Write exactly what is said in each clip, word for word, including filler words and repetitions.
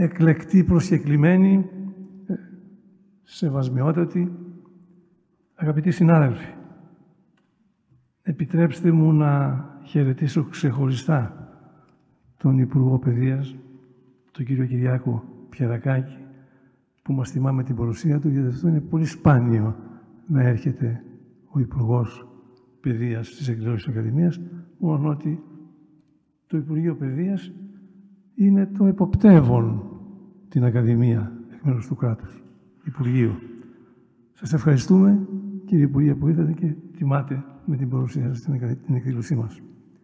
εκλεκτοί προσκεκλημένοι, σεβασμιότατοι, αγαπητοί συνάδελφοι, επιτρέψτε μου να χαιρετήσω ξεχωριστά τον Υπουργό Παιδείας, τον κύριο Κυριάκο Πιερακάκη, που μας τιμά με την παρουσία του, γιατί αυτό είναι πολύ σπάνιο να έρχεται ο Υπουργός Παιδείας στις εκδηλώσεις της Ακαδημίας, μόνο ότι το Υπουργείο Παιδείας είναι το εποπτεύον την Ακαδημία εκ μέρους του κράτους, Υπουργείο. Σας ευχαριστούμε, κύριε Υπουργέ, που ήρθατε και τιμάτε με την παρουσία σας στην εκδήλωσή μας.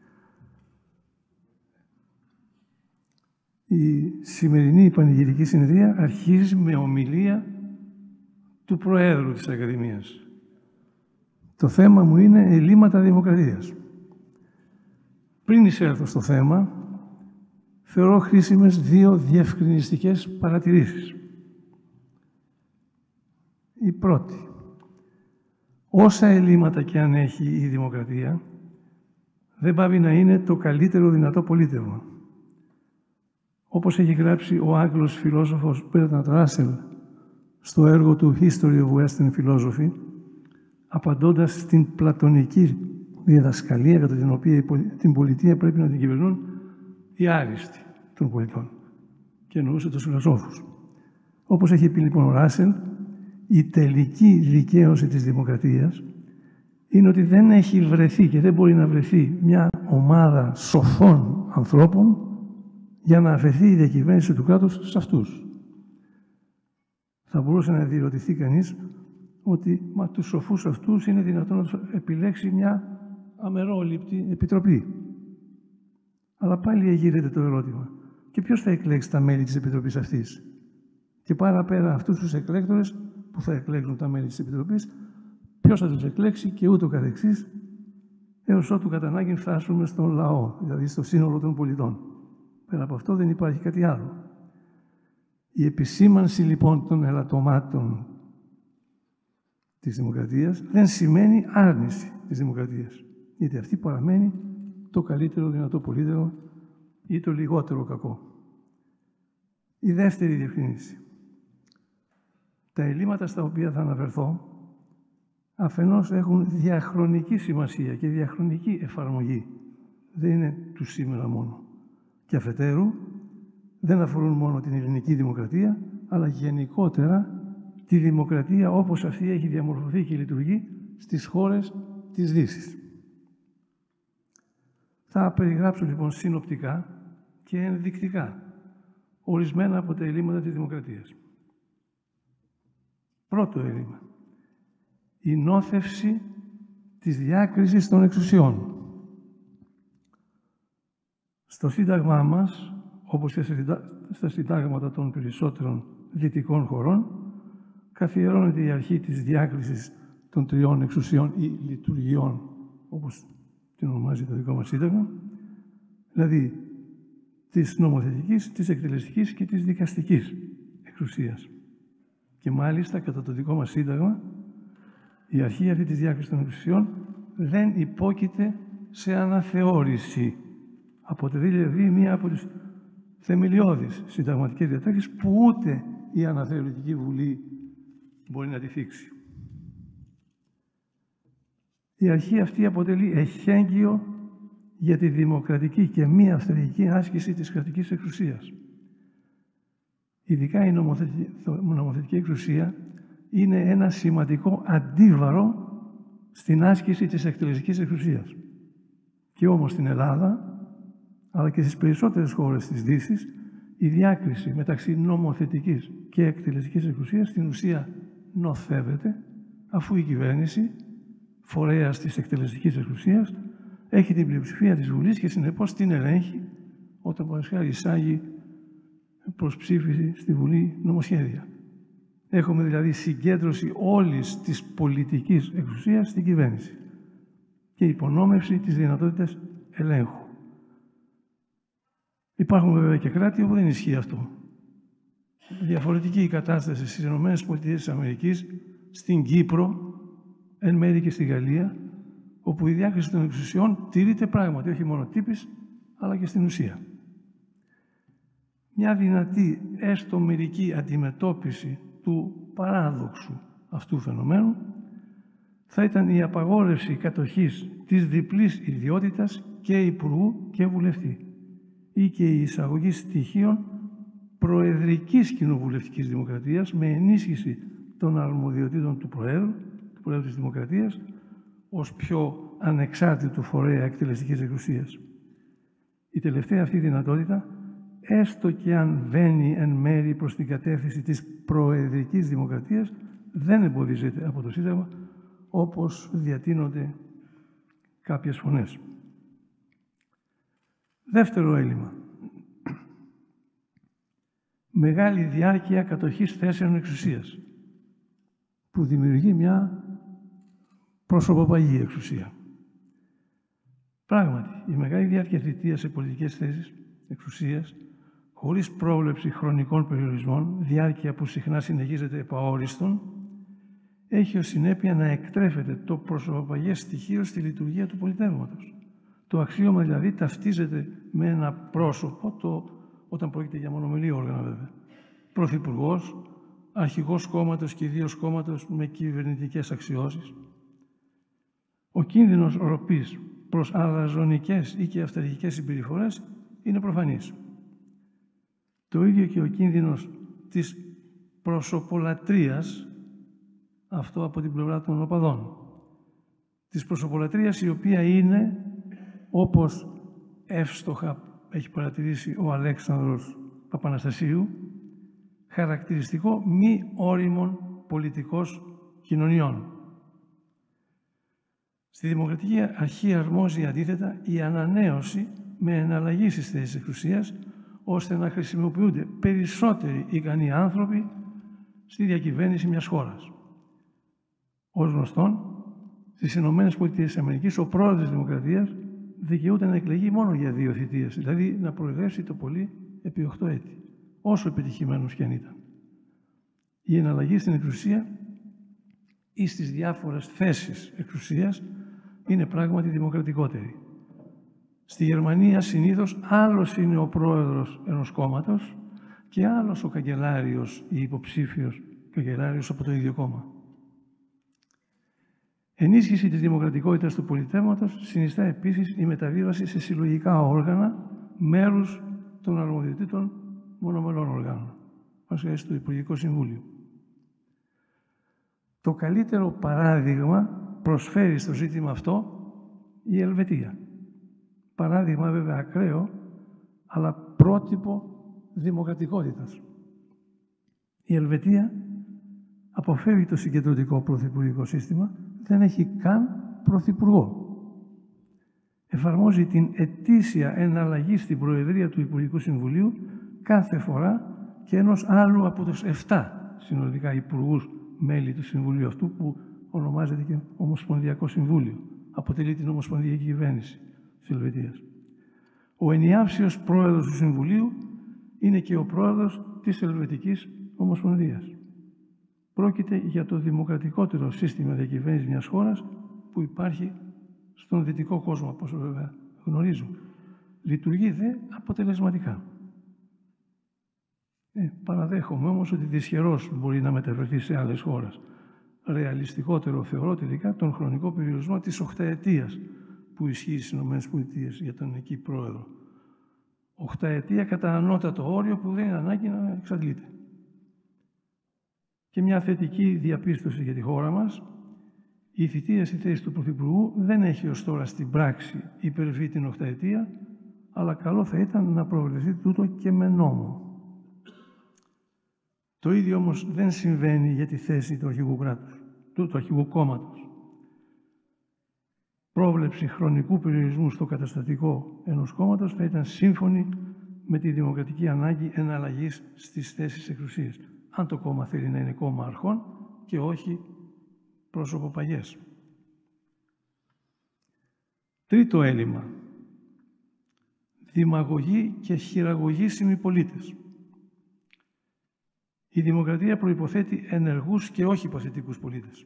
Η σημερινή πανηγυρική συνεδρία αρχίζει με ομιλία του Προέδρου της Ακαδημίας. Το θέμα μου είναι ελλείμματα δημοκρατίας. Πριν εισέλθω στο θέμα, θεωρώ χρήσιμες δύο διευκρινιστικές παρατηρήσεις. Η πρώτη, όσα ελλείμματα και αν έχει η δημοκρατία, δεν πάβει να είναι το καλύτερο δυνατό πολίτευμα. Όπως έχει γράψει ο Άγγλος φιλόσοφος Μπέρτραντ Ράσελ στο έργο του History of Western Philosophy, απαντώντας στην πλατωνική διδασκαλία κατά την οποία την πολιτεία πρέπει να την κυβερνούν οι άριστοι των πολιτών, και εννοούσε τους φιλοσόφους. Όπως έχει πει λοιπόν ο Ράσελ, η τελική δικαίωση της δημοκρατίας είναι ότι δεν έχει βρεθεί και δεν μπορεί να βρεθεί μια ομάδα σοφών ανθρώπων για να αφαιθεί η διακυβέρνηση του κράτους σε αυτούς. Θα μπορούσε να διερωτηθεί κανείς ότι μα τους σοφούς αυτούς είναι δυνατόν να τους επιλέξει μια αμερόληπτη επιτροπή. Αλλά πάλι εγείρεται το ερώτημα. Και ποιος θα εκλέξει τα μέλη της επιτροπής αυτής? Και παραπέρα αυτούς τους εκλέκτορες που θα εκλέξουν τα μέλη της επιτροπής, ποιος θα τους εκλέξει και ούτω καθεξής, έως ότου κατά ανάγκη φτάσουμε στον λαό, δηλαδή στο σύνολο των πολιτών. Πέρα από αυτό δεν υπάρχει κάτι άλλο. Η επισήμανση λοιπόν των ελαττωμάτων της δημοκρατίας δεν σημαίνει άρνηση της δημοκρατίας, γιατί αυτή παραμένει το καλύτερο δυνατό πολίτευμα ή το λιγότερο κακό. Η δεύτερη διευκρίνηση. Τα ελλείμματα στα οποία θα αναφερθώ αφενός έχουν διαχρονική σημασία και διαχρονική εφαρμογή. Δεν είναι του σήμερα μόνο. Και αφετέρου δεν αφορούν μόνο την ελληνική δημοκρατία, αλλά γενικότερα τη δημοκρατία όπως αυτή έχει διαμορφωθεί και λειτουργεί στις χώρες της Δύσης. Θα περιγράψω λοιπόν συνοπτικά και ενδεικτικά ορισμένα από τα ελλείμματα της δημοκρατίας. Πρώτο έλλειμμα. Η νόθευση της διάκρισης των εξουσιών. Στο Σύνταγμά μας, όπως και στα συντάγματα των περισσότερων δυτικών χωρών, καθιερώνεται η αρχή της διάκρισης των τριών εξουσιών ή λειτουργιών, όπως την ονομάζει το δικό μας Σύνταγμα, δηλαδή της νομοθετικής, της εκτελεστικής και της δικαστικής εξουσίας. Και μάλιστα, κατά το δικό μας Σύνταγμα, η αρχή αυτή της διάκρισης των εξουσιών δεν υπόκειται σε αναθεώρηση. Αποτελεί δηλαδή μία από τις θεμελιώδεις συνταγματικές διατάξεις που ούτε η αναθεωρητική βουλή μπορεί να τη θίξει. Η αρχή αυτή αποτελεί εχέγγυο για τη δημοκρατική και μη αυθαιρετική άσκηση της κρατικής εξουσίας. Ειδικά η νομοθετική εξουσία είναι ένα σημαντικό αντίβαρο στην άσκηση της εκτελεστικής εξουσίας. Και όμως στην Ελλάδα, αλλά και στις περισσότερες χώρες της Δύσης, η διάκριση μεταξύ νομοθετικής και εκτελεστικής εξουσίας στην ουσία νοθεύεται, αφού η κυβέρνηση, φορέας της εκτελεστικής εξουσίας, έχει την πλειοψηφία της Βουλής και συνεπώς την ελέγχει όταν παραδείγματος εισάγει προς ψήφιση στη Βουλή νομοσχέδια. Έχουμε δηλαδή συγκέντρωση όλης της πολιτικής εξουσίας στην κυβέρνηση και υπονόμευση της δυνατότητας ελέγχου. Υπάρχουν βέβαια και κράτη όπου δεν ισχύει αυτό. Διαφορετική η κατάσταση στις ΗΠΑ, στην Κύπρο, εν μέρει και στη Γαλλία, όπου η διάκριση των εξουσιών τηρείται πράγματι, όχι μόνο τύπης, αλλά και στην ουσία. μια δυνατή, έστω μερική αντιμετώπιση του παράδοξου αυτού φαινομένου θα ήταν η απαγόρευση κατοχής της διπλής ιδιότητας και υπουργού και βουλευτή ή και η εισαγωγή στοιχείων προεδρικής κοινοβουλευτικής δημοκρατίας με ενίσχυση των αρμοδιοτήτων του Προέδρου, του Προέδρου της Δημοκρατίας, ως πιο ανεξάρτητου φορέα εκτελεστικής εξουσίας. Η τελευταία αυτή δυνατότητα, έστω και αν βαίνει εν μέρη προς την κατεύθυνση της προεδρικής δημοκρατίας, δεν εμποδίζεται από το Σύνταγμα, όπως διατείνονται κάποιες φωνές. Δεύτερο έλλειμμα. Μεγάλη διάρκεια κατοχής θέσεων εξουσίας, που δημιουργεί μια προσωποπαγή εξουσία. Πράγματι, η μεγάλη διάρκεια θητείας σε πολιτικές θέσεις εξουσίας, χωρίς πρόβλεψη χρονικών περιορισμών, διάρκεια που συχνά συνεχίζεται επαόριστον, έχει ως συνέπεια να εκτρέφεται το προσωποπαγές στοιχείο στη λειτουργία του πολιτεύματος. Το αξίωμα δηλαδή ταυτίζεται με ένα πρόσωπο, το, όταν πρόκειται για μονομελή όργανα βέβαια. Πρωθυπουργός, αρχηγός κόμματος και ιδίος κόμματος με κυβερνητικές αξιώσεις. Ο κίνδυνος ροπής προς αλαζονικές ή και αυταρχικές συμπεριφορές είναι προφανής. Το ίδιο και ο κίνδυνος της προσωπολατρίας, αυτό από την πλευρά των οπαδών. Της προσωπολατρίας η οποία είναι, όπως εύστοχα έχει παρατηρήσει ο Αλέξανδρος Παπαναστασίου, χαρακτηριστικό μη όριμων πολιτικός κοινωνιών. Στη δημοκρατική αρχή αρμόζει αντίθετα η ανανέωση με εναλλαγή στις θέσεις εξουσίας, ώστε να χρησιμοποιούνται περισσότεροι ικανοί άνθρωποι στη διακυβέρνηση μιας χώρας. Ως γνωστόν, στις Ηνωμένες Πολιτείες της Αμερικής, ο πρόεδρος της Δημοκρατίας δικαιούται να εκλεγεί μόνο για δύο θητείες, δηλαδή να προεδρεύσει το πολύ επί οχτώ έτη, όσο επιτυχημένος και αν ήταν. Η εναλλαγή στην εξουσία ή στις διάφορες θέσεις εξουσίας είναι πράγματι δημοκρατικότερη. Στη Γερμανία συνήθως άλλος είναι ο πρόεδρος ενός κόμματος και άλλος ο καγκελάριος ή υποψήφιος καγκελάριος από το ίδιο κόμμα. Ενίσχυση της δημοκρατικότητας του πολιτεύματος συνιστά επίσης η μεταβίβαση σε συλλογικά όργανα μέρους των αρμοδιοτήτων μονομελών οργάνων, μας στο Υπουργικό Συμβούλιο. Το καλύτερο παράδειγμα προσφέρει στο ζήτημα αυτό η Ελβετία. Παράδειγμα βέβαια ακραίο, αλλά πρότυπο δημοκρατικότητας. Η Ελβετία αποφεύγει το συγκεντρωτικό πρωθυπουργικό σύστημα, δεν έχει καν πρωθυπουργό. Εφαρμόζει την ετήσια εναλλαγή στην Προεδρία του Υπουργικού Συμβουλίου κάθε φορά και ενός άλλου από τους εφτά συνολικά υπουργούς μέλη του Συμβουλίου αυτού, που ονομάζεται και Ομοσπονδιακό Συμβούλιο. Αποτελεί την Ομοσπονδιακή Κυβέρνηση της Ελβετίας. Ο ενιάυσιος πρόεδρος του Συμβουλίου είναι και ο πρόεδρος της Ελβετικής Ομοσπονδίας. Πρόκειται για το δημοκρατικότερο σύστημα διακυβέρνησης μιας χώρας που υπάρχει στον δυτικό κόσμο, όπως βέβαια γνωρίζουμε. Λειτουργεί δε αποτελεσματικά. Ε, παραδέχομαι όμως ότι δυσχερώς μπορεί να μεταφερθεί σε άλλες χώρες. Ρεαλιστικότερο θεωρώ τελικά τον χρονικό περιορισμό της οχταετίας που ισχύει στις ΗΠΑ για τον εκεί πρόεδρο. Οχταετία κατά ανώτατο όριο που δεν είναι ανάγκη να εξαντλείται. Και μια θετική διαπίστωση για τη χώρα μας, η θητεία στη θέση του Πρωθυπουργού δεν έχει ως τώρα στην πράξη υπερβεί την οχταετία, αλλά καλό θα ήταν να προβλεφθεί τούτο και με νόμο. Το ίδιο όμως δεν συμβαίνει για τη θέση του αρχηγού κράτους, του, του αρχηγού κόμματος. Πρόβλεψη χρονικού περιορισμού στο καταστατικό ενός κόμματος θα ήταν σύμφωνη με τη δημοκρατική ανάγκη εναλλαγής στις θέσεις εξουσίας. Αν το κόμμα θέλει να είναι κόμμα αρχών και όχι προσωποπαγές. Τρίτο έλλειμμα. Δημαγωγή και χειραγωγήσιμοι πολίτες. Η δημοκρατία προϋποθέτει ενεργούς και όχι υποθετικούς πολίτες.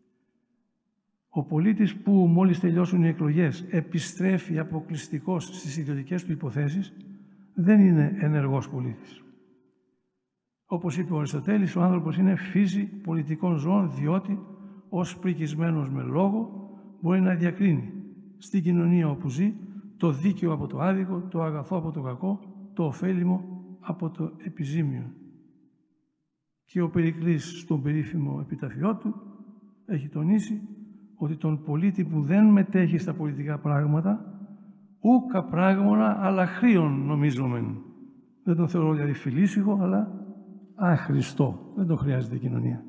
Ο πολίτης που μόλις τελειώσουν οι εκλογές επιστρέφει αποκλειστικώς στις ιδιωτικές του υποθέσεις δεν είναι ενεργός πολίτης. Όπως είπε ο Αριστοτέλης, ο άνθρωπος είναι φύση πολιτικών ζώων, διότι ως πρικισμένος με λόγο μπορεί να διακρίνει στην κοινωνία όπου ζει το δίκαιο από το άδικο, το αγαθό από το κακό, το ωφέλιμο από το επιζήμιο. Και ο Περικλής στον περίφημο επιταφιό του έχει τονίσει ότι τον πολίτη που δεν μετέχει στα πολιτικά πράγματα ούκα πράγμονα αλλά χρίον νομίζομεν. Δεν τον θεωρώ δηλαδή φιλήσυχο, αλλά άχρηστο. Δεν τον χρειάζεται η κοινωνία.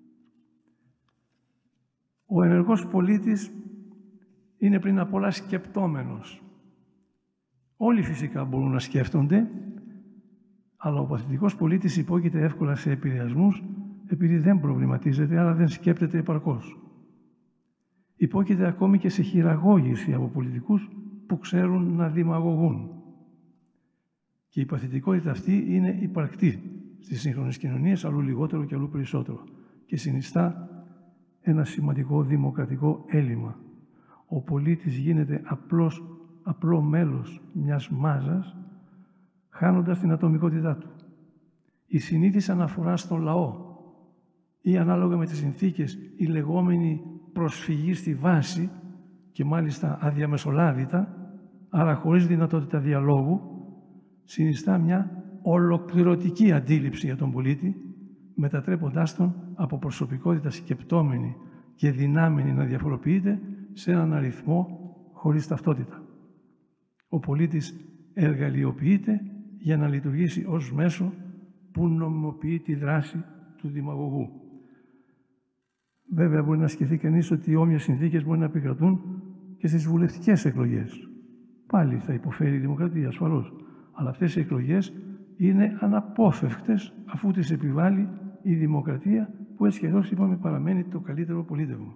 Ο ενεργός πολίτης είναι πριν απ' όλα σκεπτόμενος. Όλοι φυσικά μπορούν να σκέφτονται, αλλά ο παθητικός πολίτης υπόκειται εύκολα σε επηρεασμούς επειδή δεν προβληματίζεται, αλλά δεν σκέπτεται επαρκώς. Υπόκειται ακόμη και σε χειραγώγηση από πολιτικούς που ξέρουν να δημαγωγούν. Και η παθητικότητα αυτή είναι υπαρκτή στις σύγχρονες κοινωνίες, αλλού λιγότερο και αλλού περισσότερο, και συνιστά ένα σημαντικό δημοκρατικό έλλειμμα. Ο πολίτης γίνεται απλώς, απλό μέλος μιας μάζας, χάνοντας την ατομικότητά του. Η συνήθις αναφορά στον λαό ή ανάλογα με τις συνθήκες η λεγόμενη προσφυγή στη βάση και μάλιστα αδιαμεσολάβητα, άρα χωρίς δυνατότητα διαλόγου, συνιστά μια ολοκληρωτική αντίληψη για τον πολίτη, μετατρέποντάς τον από προσωπικότητα σκεπτόμενη και δυνάμενη να διαφοροποιείται σε έναν αριθμό χωρίς ταυτότητα. Ο πολίτης εργαλειοποιείται για να λειτουργήσει ως μέσο που νομιμοποιεί τη δράση του δημαγωγού. Βέβαια, μπορεί να σκεφτεί κανείς ότι οι όμοιες συνθήκες μπορεί να επικρατούν και στις βουλευτικές εκλογές. Πάλι θα υποφέρει η δημοκρατία, ασφαλώς. Αλλά αυτές οι εκλογές είναι αναπόφευκτες αφού τις επιβάλλει η δημοκρατία, που έτσι και εδώ είπαμε παραμένει το καλύτερο πολίτευμα.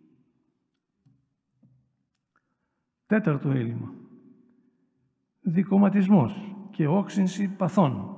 Τέταρτο έλλειμμα. Δικομματισμός και όξυνση παθών.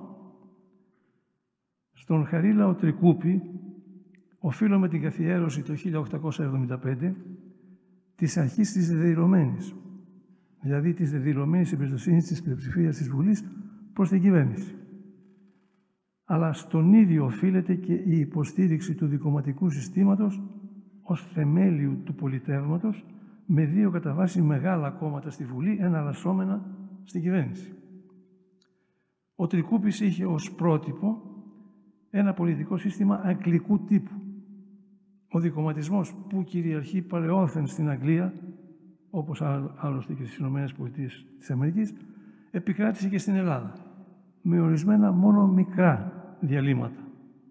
Στον Χαρίλαο Τρικούπη οφείλουμε την καθιέρωση το χίλια οκτακόσια εβδομήντα πέντε της αρχής της δεδηλωμένης, δηλαδή της δεδηλωμένης εμπιστοσύνης της πλειοψηφίας της Βουλής προς την κυβέρνηση. Αλλά στον ίδιο οφείλεται και η υποστήριξη του δικομματικού συστήματος ως θεμέλιου του πολιτεύματος, με δύο κατά βάση μεγάλα κόμματα στη Βουλή εναλλασσόμενα στην κυβέρνηση. Ο Τρικούπης είχε ως πρότυπο ένα πολιτικό σύστημα αγγλικού τύπου. Ο δικομματισμός που κυριαρχεί παλαιόθεν στην Αγγλία, όπως άλλωστε και στις Ηνωμένες Πολιτείες της Αμερικής, επικράτησε και στην Ελλάδα, με ορισμένα μόνο μικρά διαλύματα.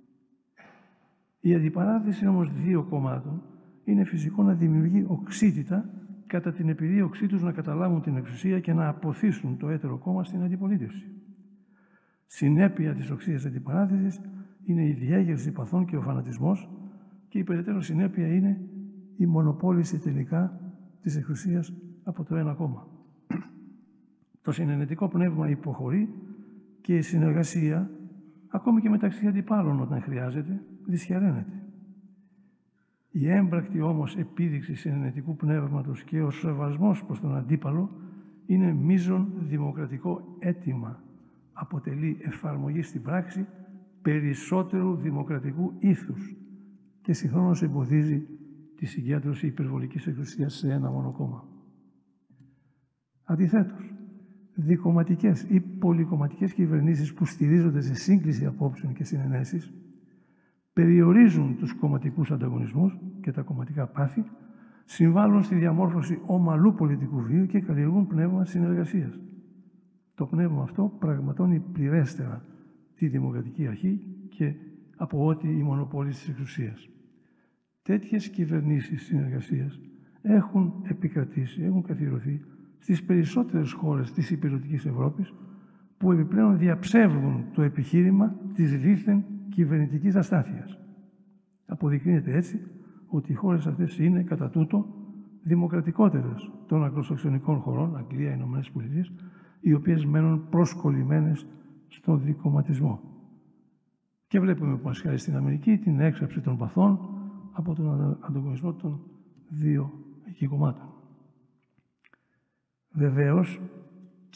Η αντιπαράθεση όμως δύο κομμάτων είναι φυσικό να δημιουργεί οξύτητα κατά την επιδίωξή τους να καταλάβουν την εξουσία και να αποθήσουν το έτερο κόμμα στην αντιπολίτευση. Συνέπεια της οξύτητας αντιπαράθεσης είναι η διέγερση παθών και ο φανατισμός, και η περαιτέρω συνέπεια είναι η μονοπόληση τελικά της εξουσίας από το ένα κόμμα. Το συνενετικό πνεύμα υποχωρεί και η συνεργασία, ακόμη και μεταξύ αντιπάλων όταν χρειάζεται, δυσχεραίνεται. Η έμπρακτη όμως επίδειξη συνενετικού πνεύματος και ο σεβασμός προς τον αντίπαλο είναι μείζον δημοκρατικό αίτημα. Αποτελεί εφαρμογή στην πράξη περισσότερου δημοκρατικού ήθους και συγχρόνως εμποδίζει τη συγκέντρωση υπερβολικής εξουσίας σε ένα μόνο κόμμα. Αντιθέτως, δικομματικές ή πολυκομματικές κυβερνήσεις που στηρίζονται σε σύγκληση απόψεων και συνενέσεις περιορίζουν τους κομματικούς ανταγωνισμούς και τα κομματικά πάθη, συμβάλλουν στη διαμόρφωση ομαλού πολιτικού βίου και καλλιεργούν πνεύμα συνεργασίας. Το πνεύμα αυτό πραγματώνει πληρέστερα τη δημοκρατική αρχή και από ό,τι η μονοπόληση της εξουσίας. Τέτοιες κυβερνήσεις συνεργασίας έχουν επικρατήσει, έχουν καθιερωθεί στις περισσότερες χώρες της υπηρετικής Ευρώπης, που επιπλέον διαψεύδουν το επιχείρημα της δίθεν κυβερνητικής αστάθειας. Αποδεικνύεται έτσι ότι οι χώρες αυτές είναι κατά τούτο δημοκρατικότερες των αγγλοσαξονικών χωρών, Αγγλία, Ηνωμένες Πολιτείες, οι οποίες μένουν προσκολλημένες στον δικομματισμό. Και βλέπουμε που ασχάρει στην Αμερική την έξαψη των παθών από τον ανταγωνισμό των δύο εκεί κομμάτων. Βεβαίως,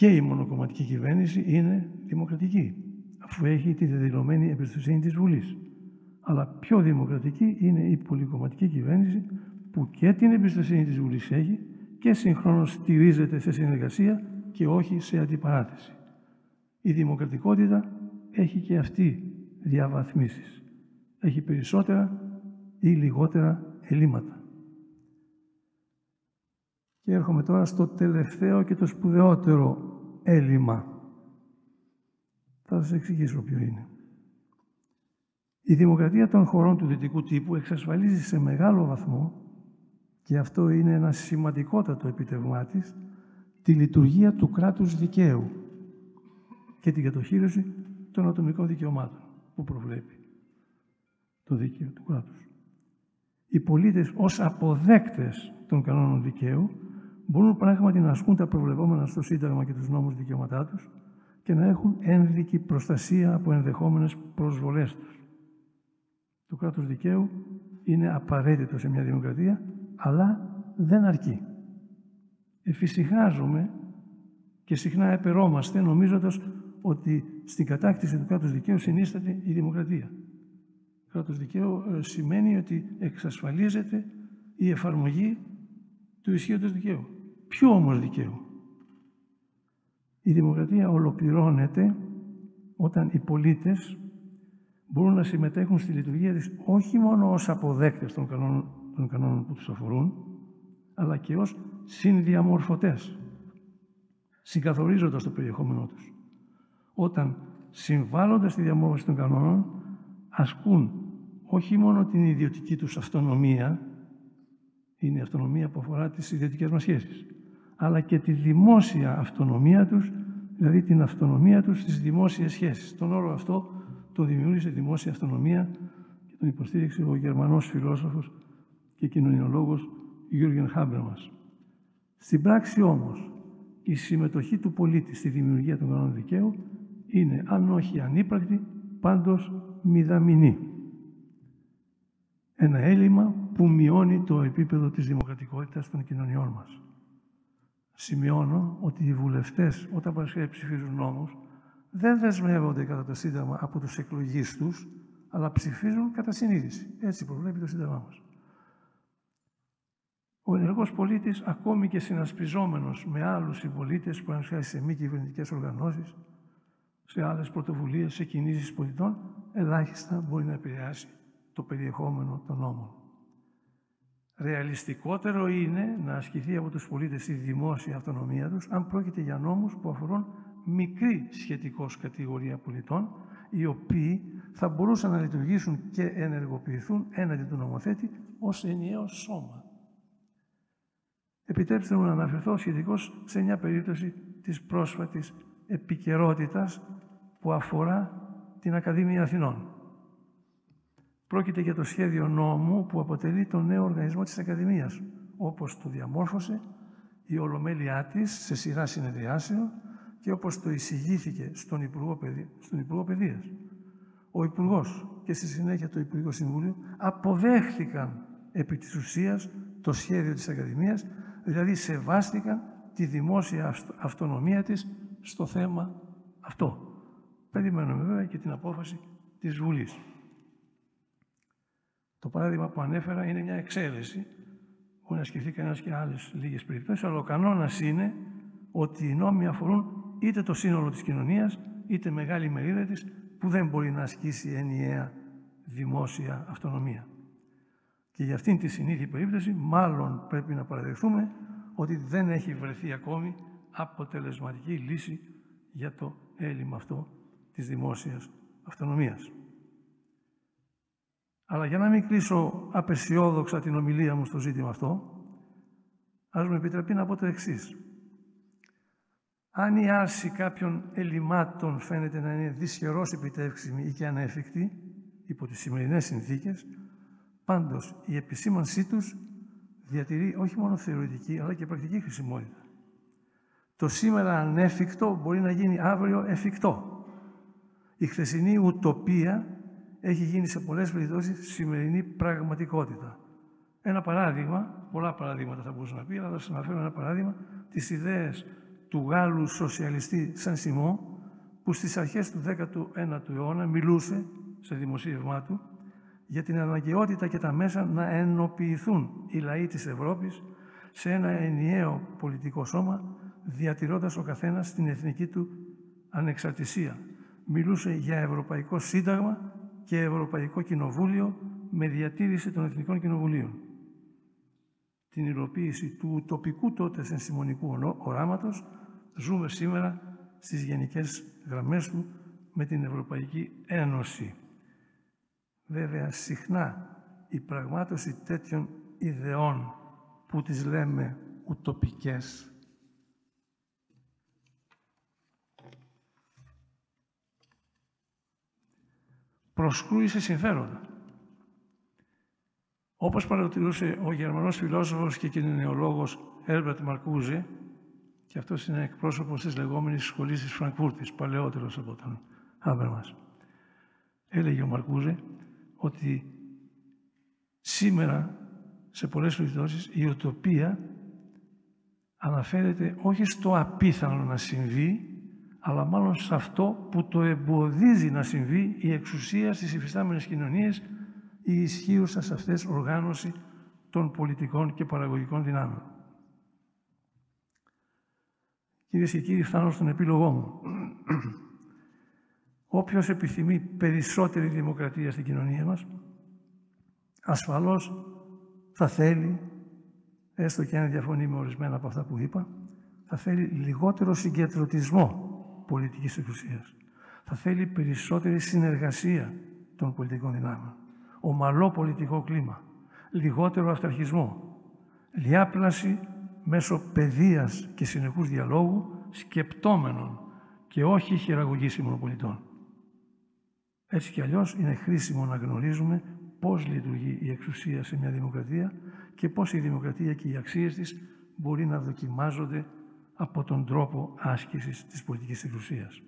και η μονοκομματική κυβέρνηση είναι δημοκρατική, αφού έχει τη δεδηλωμένη εμπιστοσύνη της Βουλής. Αλλά πιο δημοκρατική είναι η πολυκομματική κυβέρνηση, που και την εμπιστοσύνη της Βουλής έχει και συγχρόνως στηρίζεται σε συνεργασία και όχι σε αντιπαράθεση. Η δημοκρατικότητα έχει και αυτή διαβαθμίσεις. Έχει περισσότερα ή λιγότερα ελλείμματα. Και έρχομαι τώρα στο τελευταίο και το σπουδαιότερο έλλειμμα. Θα σας εξηγήσω ποιο είναι. Η δημοκρατία των χωρών του δυτικού τύπου εξασφαλίζει σε μεγάλο βαθμό, και αυτό είναι ένα σημαντικότατο επιτευγμά της, τη λειτουργία του κράτους δικαίου και την κατοχήρωση των ατομικών δικαιωμάτων που προβλέπει το δίκαιο του κράτους. Οι πολίτες ως αποδέκτες των κανόνων δικαίου μπορούν πράγματι να ασκούν τα προβλεπόμενα στο Σύνταγμα και τους νόμους δικαιώματά τους και να έχουν ένδικη προστασία από ενδεχόμενες προσβολές τους. Το κράτος δικαίου είναι απαραίτητο σε μια δημοκρατία, αλλά δεν αρκεί. Εφησυχάζουμε και συχνά επερόμαστε νομίζοντας ότι στην κατάκτηση του κράτους δικαίου συνίσταται η δημοκρατία. Κράτος δικαίου σημαίνει ότι εξασφαλίζεται η εφαρμογή του ισχύοντος δικαίου. Ποιο όμως δικαίου? Η δημοκρατία ολοκληρώνεται όταν οι πολίτες μπορούν να συμμετέχουν στη λειτουργία της όχι μόνο ως αποδέκτες των κανόνων, των κανόνων που τους αφορούν, αλλά και ως συνδιαμορφωτές, συγκαθορίζοντας το περιεχόμενό τους. Όταν συμβάλλοντας στη διαμόρφωση των κανόνων, ασκούν όχι μόνο την ιδιωτική τους αυτονομία, είναι η αυτονομία που αφορά τις ιδιωτικές μας σχέσεις, αλλά και τη δημόσια αυτονομία τους, δηλαδή την αυτονομία τους στις δημόσιες σχέσεις. Τον όρο αυτό τον δημιούργησε δημόσια αυτονομία και τον υποστήριξε ο Γερμανός φιλόσοφος και κοινωνιολόγος Γιούργεν Χάμπερμας. Στην πράξη όμως, η συμμετοχή του πολίτη στη δημιουργία των κανόνων δικαίου είναι, αν όχι ανύπαρκτη, πάντως μηδαμινή. Ένα έλλειμμα που μειώνει το επίπεδο της δημοκρατικότητας των κοινωνιών μας. Σημειώνω ότι οι βουλευτές, όταν ψηφίζουν νόμους, δεν δεσμεύονται κατά το Σύνταγμα από τους εκλογείς τους, αλλά ψηφίζουν κατά συνείδηση. Έτσι προβλέπει το Σύνταγμά μας. Ο ενεργός πολίτης, ακόμη και συνασπιζόμενος με άλλους συμπολίτες που αναφέρει σε μη κυβερνητικές οργανώσεις, σε άλλες πρωτοβουλίες, σε κινήσεις πολιτών, ελάχιστα μπορεί να επηρεάσει το περιεχόμενο των νόμων. Ρεαλιστικότερο είναι να ασκηθεί από τους πολίτες η δημόσια αυτονομία τους, αν πρόκειται για νόμους που αφορούν μικρή σχετικώς κατηγορία πολιτών, οι οποίοι θα μπορούσαν να λειτουργήσουν και ενεργοποιηθούν έναντι του νομοθέτη ως ενιαίο σώμα. Επιτρέψτε μου να αναφερθώ σχετικώς σε μια περίπτωση της πρόσφατης επικαιρότητας που αφορά την Ακαδημία Αθηνών. Πρόκειται για το σχέδιο νόμου που αποτελεί τον νέο οργανισμό της Ακαδημίας, όπως το διαμόρφωσε η Ολομέλειά της σε σειρά συνεδριάσεων και όπως το εισηγήθηκε στον Υπουργό, Παιδεία, στον Υπουργό Παιδείας. Ο Υπουργός και στη συνέχεια το Υπουργικό Συμβούλιο αποδέχθηκαν επί της ουσίας το σχέδιο της Ακαδημίας, δηλαδή σεβάστηκαν τη δημόσια αυτονομία της στο θέμα αυτό. Περιμένουμε βέβαια και την απόφαση της Βουλής. Το παράδειγμα που ανέφερα είναι μια εξαίρεση, μπορεί να σκεφτεί κανένας και άλλες λίγες περιπτώσεις, αλλά ο κανόνας είναι ότι οι νόμοι αφορούν είτε το σύνολο της κοινωνίας, είτε μεγάλη μερίδα της, που δεν μπορεί να ασκήσει ενιαία δημόσια αυτονομία. Και για αυτήν τη συνήθη περίπτωση, μάλλον πρέπει να παραδεχθούμε ότι δεν έχει βρεθεί ακόμη αποτελεσματική λύση για το έλλειμμα αυτό της δημόσιας αυτονομίας. Αλλά για να μην κλείσω απεσιόδοξα την ομιλία μου στο ζήτημα αυτό, ας μου επιτραπεί να πω το εξής. Αν η άρση κάποιων ελλημάτων φαίνεται να είναι δυσχερώς επιτεύξιμη ή και ανέφικτη υπό τις σημερινές συνθήκες, πάντως η επισήμανσή τους διατηρεί όχι μόνο θεωρητική αλλά και πρακτική χρησιμότητα. Το σήμερα ανέφικτο μπορεί να γίνει αύριο εφικτό. Η χθεσινή ουτοπία έχει γίνει σε πολλές περιπτώσεις σημερινή πραγματικότητα. Ένα παράδειγμα, πολλά παραδείγματα θα μπορούσα να πει, αλλά θα σας αναφέρω ένα παράδειγμα, τις ιδέες του Γάλλου σοσιαλιστή Σαν Σιμό, που στις αρχές του δέκατου ένατου αιώνα μιλούσε σε δημοσίευμά του για την αναγκαιότητα και τα μέσα να ενοποιηθούν οι λαοί της Ευρώπης σε ένα ενιαίο πολιτικό σώμα, διατηρώντας ο καθένας την εθνική του ανεξαρτησία. Μιλούσε για Ευρωπαϊκό Σύνταγμα και Ευρωπαϊκό Κοινοβούλιο με διατήρηση των Εθνικών Κοινοβουλίων. Την υλοποίηση του ουτοπικού τότε συνσημονικού οράματος ζούμε σήμερα στις γενικές γραμμές του με την Ευρωπαϊκή Ένωση. Βέβαια, συχνά η πραγμάτωση τέτοιων ιδεών που τις λέμε ουτοπικές προσκρούει σε συμφέροντα. Όπως παρατηρούσε ο Γερμανός φιλόσοφος και κοινωνιολόγος Herbert Marcuse, και αυτός είναι εκπρόσωπος της λεγόμενης σχολής της Φραγκφούρτης, παλαιότερος από τον Habermas. Έλεγε ο Marcuse ότι σήμερα, σε πολλές περιπτώσεις, η ουτοπία αναφέρεται όχι στο απίθανο να συμβεί, αλλά μάλλον σε αυτό που το εμποδίζει να συμβεί η εξουσία στις υφιστάμενες κοινωνίες, η ισχύουσα σε αυτές οργάνωση των πολιτικών και παραγωγικών δυνάμεων. Κυρίες και κύριοι, φτάνω στον επίλογό μου. Όποιος επιθυμεί περισσότερη δημοκρατία στην κοινωνία μας, ασφαλώς θα θέλει, έστω και αν διαφωνεί με ορισμένα από αυτά που είπα, θα θέλει λιγότερο συγκεντρωτισμό πολιτικής εξουσίας. Θα θέλει περισσότερη συνεργασία των πολιτικών δυνάμεων, ομαλό πολιτικό κλίμα, λιγότερο αυταρχισμό, διάπλαση μέσω παιδείας και συνεχούς διαλόγου σκεπτόμενων και όχι χειραγωγήσιμων πολιτών. Έτσι κι αλλιώς είναι χρήσιμο να γνωρίζουμε πώς λειτουργεί η εξουσία σε μια δημοκρατία και πώς η δημοκρατία και οι αξίες της μπορεί να δοκιμάζονται από τον τρόπο άσκησης της πολιτικής εξουσίας.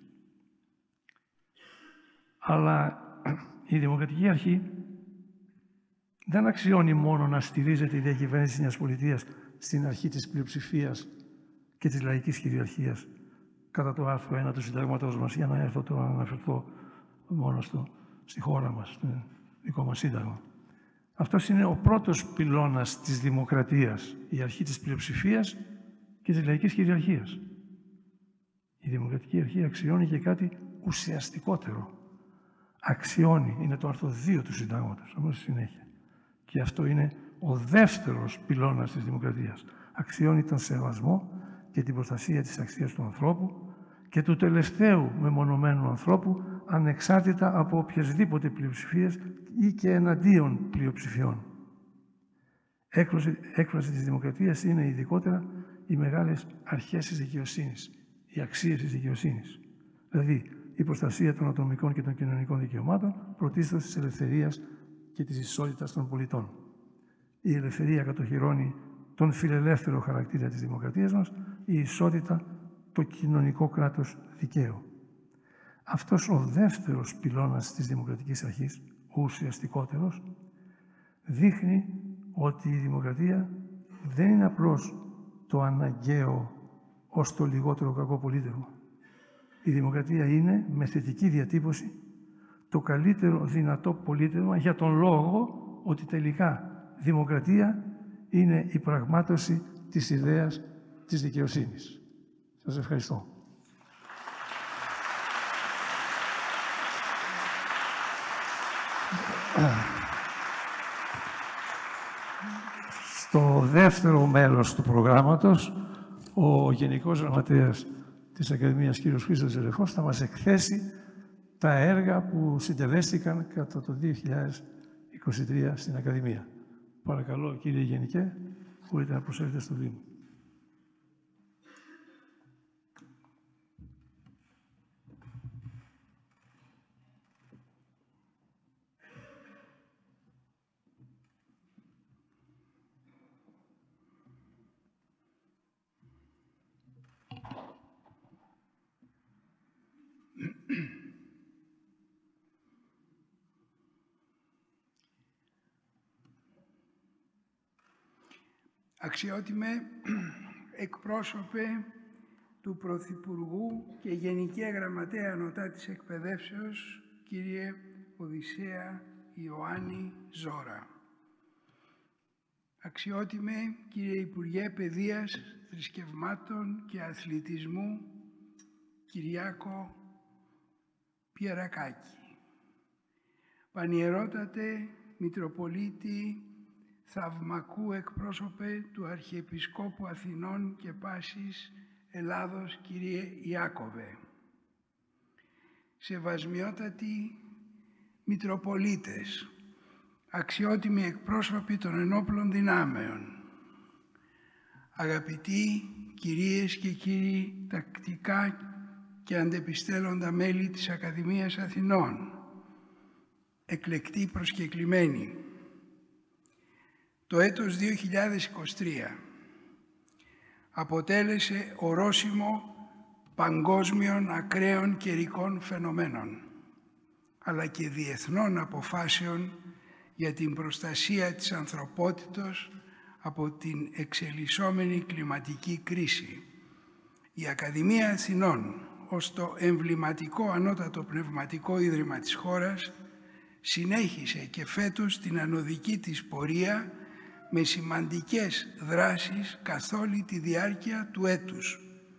Αλλά η δημοκρατική αρχή δεν αξιώνει μόνο να στηρίζεται η διακυβέρνηση μιας πολιτείας στην αρχή της πλειοψηφίας και της λαϊκής κυριαρχίας κατά το άρθρο ένα του Συντάγματός μας, για να έρθω τώρα να αναφερθώ μόνο στο, στη χώρα μας, στο δικό μας Σύνταγμα. Αυτός είναι ο πρώτος πυλώνας της δημοκρατίας, η αρχή της πλειοψηφίας και της λαϊκής κυριαρχίας. Η δημοκρατική αρχή αξιώνει και κάτι ουσιαστικότερο. Αξιώνει, είναι το άρθρο δύο του Συντάγματος, όμως στη συνέχεια. Και αυτό είναι ο δεύτερος πυλώνας της δημοκρατίας. Αξιώνει τον σεβασμό και την προστασία της αξίας του ανθρώπου και του τελευταίου μεμονωμένου ανθρώπου, ανεξάρτητα από οποιασδήποτε πλειοψηφίες ή και εναντίον πλειοψηφιών. Έκφραση, έκφραση της δημοκρατίας είναι ειδικότερα οι μεγάλες αρχές της δικαιοσύνης, οι αξίες της δικαιοσύνης. Δηλαδή, η προστασία των ατομικών και των κοινωνικών δικαιωμάτων, πρωτίστως της ελευθερίας και της ισότητας των πολιτών. Η ελευθερία κατοχυρώνει τον φιλελεύθερο χαρακτήρα της δημοκρατίας μας, η ισότητα το κοινωνικό κράτος δικαίου. Αυτός ο δεύτερος πυλώνας της δημοκρατικής αρχής, ο ουσιαστικότερος, δείχνει ότι η δημοκρατία δεν είναι απλώς το αναγκαίο ως το λιγότερο κακό πολίτευμα. Η δημοκρατία είναι, με θετική διατύπωση, το καλύτερο δυνατό πολίτευμα για τον λόγο ότι τελικά δημοκρατία είναι η πραγμάτωση της ιδέας της δικαιοσύνης. Σας ευχαριστώ. Στο δεύτερο μέλος του προγράμματος, ο Γενικός Γραμματέας της Ακαδημίας, κ. Χρήστος Ζερεφός, θα μας εκθέσει τα έργα που συντελέστηκαν κατά το δύο χιλιάδες είκοσι τρία στην Ακαδημία. Παρακαλώ, κύριε Γενικέ, μπορείτε να προσέλθετε στο βήμα. Αξιότιμε εκπρόσωπε του Πρωθυπουργού και Γενική Γραμματέα Ανωτά της Εκπαιδεύσεως, κύριε Οδυσσέα Ιωάννη Ζώρα. Αξιότιμε κύριε Υπουργέ Παιδείας, Θρησκευμάτων και Αθλητισμού, Κυριάκο Πιερακάκη. Πανιερότατε Μητροπολίτη Θαυμακού εκπρόσωπε του Αρχιεπισκόπου Αθηνών και Πάσης Ελλάδος, κύριε Ιάκωβε. Σεβασμιότατοι Μητροπολίτες, αξιότιμοι εκπρόσωποι των ενόπλων δυνάμεων, αγαπητοί κυρίες και κύριοι τακτικά και αντεπιστέλλοντα μέλη της Ακαδημίας Αθηνών, εκλεκτοί προσκεκλημένοι, το έτος δύο χιλιάδες είκοσι τρία αποτέλεσε ορόσημο παγκόσμιων ακραίων καιρικών φαινομένων, αλλά και διεθνών αποφάσεων για την προστασία της ανθρωπότητος από την εξελισσόμενη κλιματική κρίση. Η Ακαδημία Αθηνών, ως το εμβληματικό ανώτατο πνευματικό ίδρυμα της χώρας, συνέχισε και φέτος την ανωδική της πορεία με σημαντικές δράσεις καθ' όλη τη διάρκεια του έτους.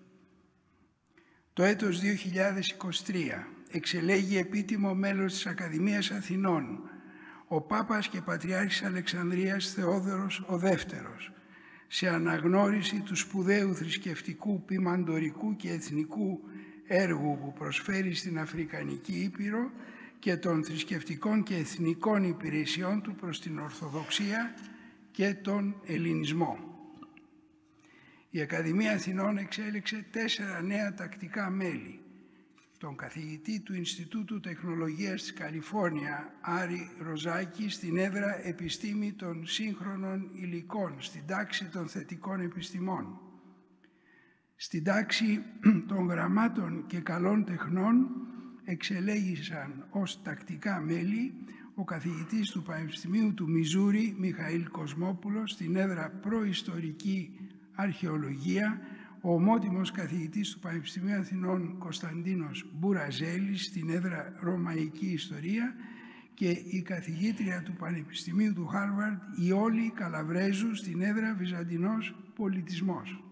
Το έτος δύο χιλιάδες είκοσι τρία εξελέγει επίτιμο μέλος της Ακαδημίας Αθηνών ο Πάπας και Πατριάρχης Αλεξανδρίας Θεόδωρος ο Δεύτερος, σε αναγνώριση του σπουδαίου θρησκευτικού, ποιμαντορικού και εθνικού έργου που προσφέρει στην Αφρικανική Ήπειρο και των θρησκευτικών και εθνικών υπηρεσιών του προς την Ορθοδοξία και τον Ελληνισμό. Η Ακαδημία Αθηνών εξέλεξε τέσσερα νέα τακτικά μέλη. Τον καθηγητή του Ινστιτούτου Τεχνολογίας της Καλιφόρνια, Άρη Ροζάκη, στην έδρα Επιστήμη των Σύγχρονων Υλικών, στην τάξη των Θετικών Επιστημών. Στην τάξη των Γραμμάτων και Καλών Τεχνών εξελέγησαν ως τακτικά μέλη ο καθηγητής του Πανεπιστημίου του Μιζούρι, Μιχαήλ Κοσμόπουλος, στην έδρα Προϊστορική Αρχαιολογία, ο ομότιμος καθηγητής του Πανεπιστημίου Αθηνών Κωνσταντίνος Μπουραζέλης, στην έδρα Ρωμαϊκή Ιστορία, και η καθηγήτρια του Πανεπιστημίου του Χάρβαρντ, η Όλη Καλαβρέζου, στην έδρα Βυζαντινός Πολιτισμός.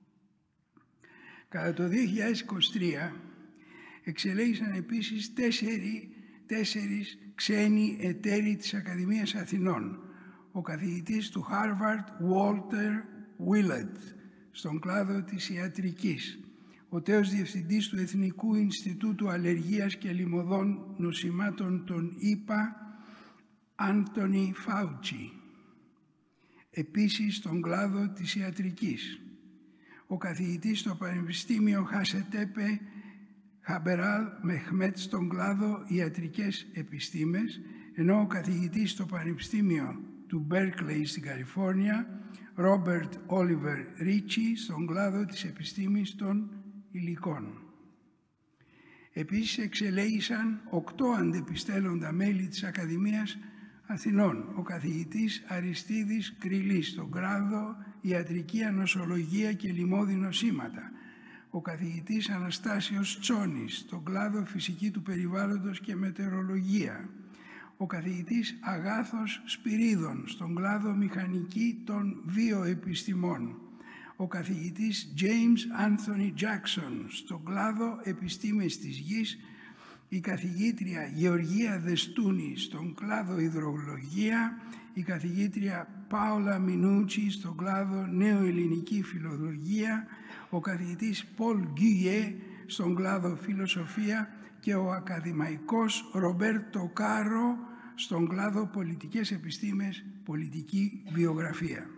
Κατά το δύο χιλιάδες είκοσι τρία εξελέγησαν επίσης τέσσερι, τέσσερις ξένοι εταίροι της Ακαδημίας Αθηνών. Ο καθηγητής του Χάρβαρντ, Walter Willett, στον κλάδο της ιατρικής. Ο τέος διευθυντής του Εθνικού Ινστιτούτου Αλλεργίας και Λιμωδών Νοσημάτων των ΗΠΑ, Άντονι Φάουτσι. Επίσης στον κλάδο της ιατρικής. Ο καθηγητής στο Πανεπιστήμιο Χασετέπε Χαμπεράλ Μεχμέτ στον κλάδο ιατρικές επιστήμες, ενώ ο καθηγητής στο Πανεπιστήμιο του Μπέρκλεϊ στην Καλιφόρνια, Ρόμπερτ Όλιβερ Ρίτσι, στον κλάδο της επιστήμης των υλικών. Επίσης εξελέγησαν οκτώ αντεπιστέλλοντα μέλη της Ακαδημίας Αθηνών. Ο καθηγητής Αριστίδης Κρυλής στον κλάδο ιατρική ανοσολογία και λιμώδη νοσήματα. Ο καθηγητής Αναστάσιος Τσόνης στον κλάδο φυσική του περιβάλλοντος και μετεωρολογία. Ο καθηγητής Αγάθος Σπυρίδων στον κλάδο μηχανική των βιοεπιστημών. Ο καθηγητής James Anthony Jackson στον κλάδο επιστήμες της γης. Η καθηγήτρια Γεωργία Δεστούνη στον κλάδο υδρολογία. Η καθηγήτρια Πάολα Μινούτσι στον κλάδο νεοελληνική φιλολογία. Ο καθηγητής Πολ Γκιέ στον κλάδο φιλοσοφία και ο ακαδημαϊκός Ρομπέρτο Κάρο στον κλάδο πολιτικές επιστήμες, πολιτική βιογραφία.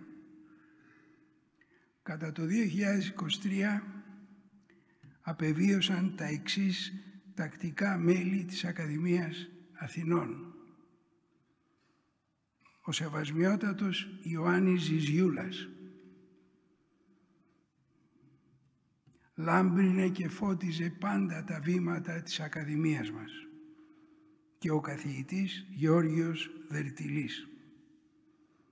Κατά το δύο χιλιάδες είκοσι τρία απεβίωσαν τα εξής τακτικά μέλη της Ακαδημίας Αθηνών. Ο Σεβασμιότατος Ιωάννης Ζιζιούλας λάμπρινε και φώτιζε πάντα τα βήματα της Ακαδημίας μας, και ο καθηγητής Γεώργιος Δερτιλής.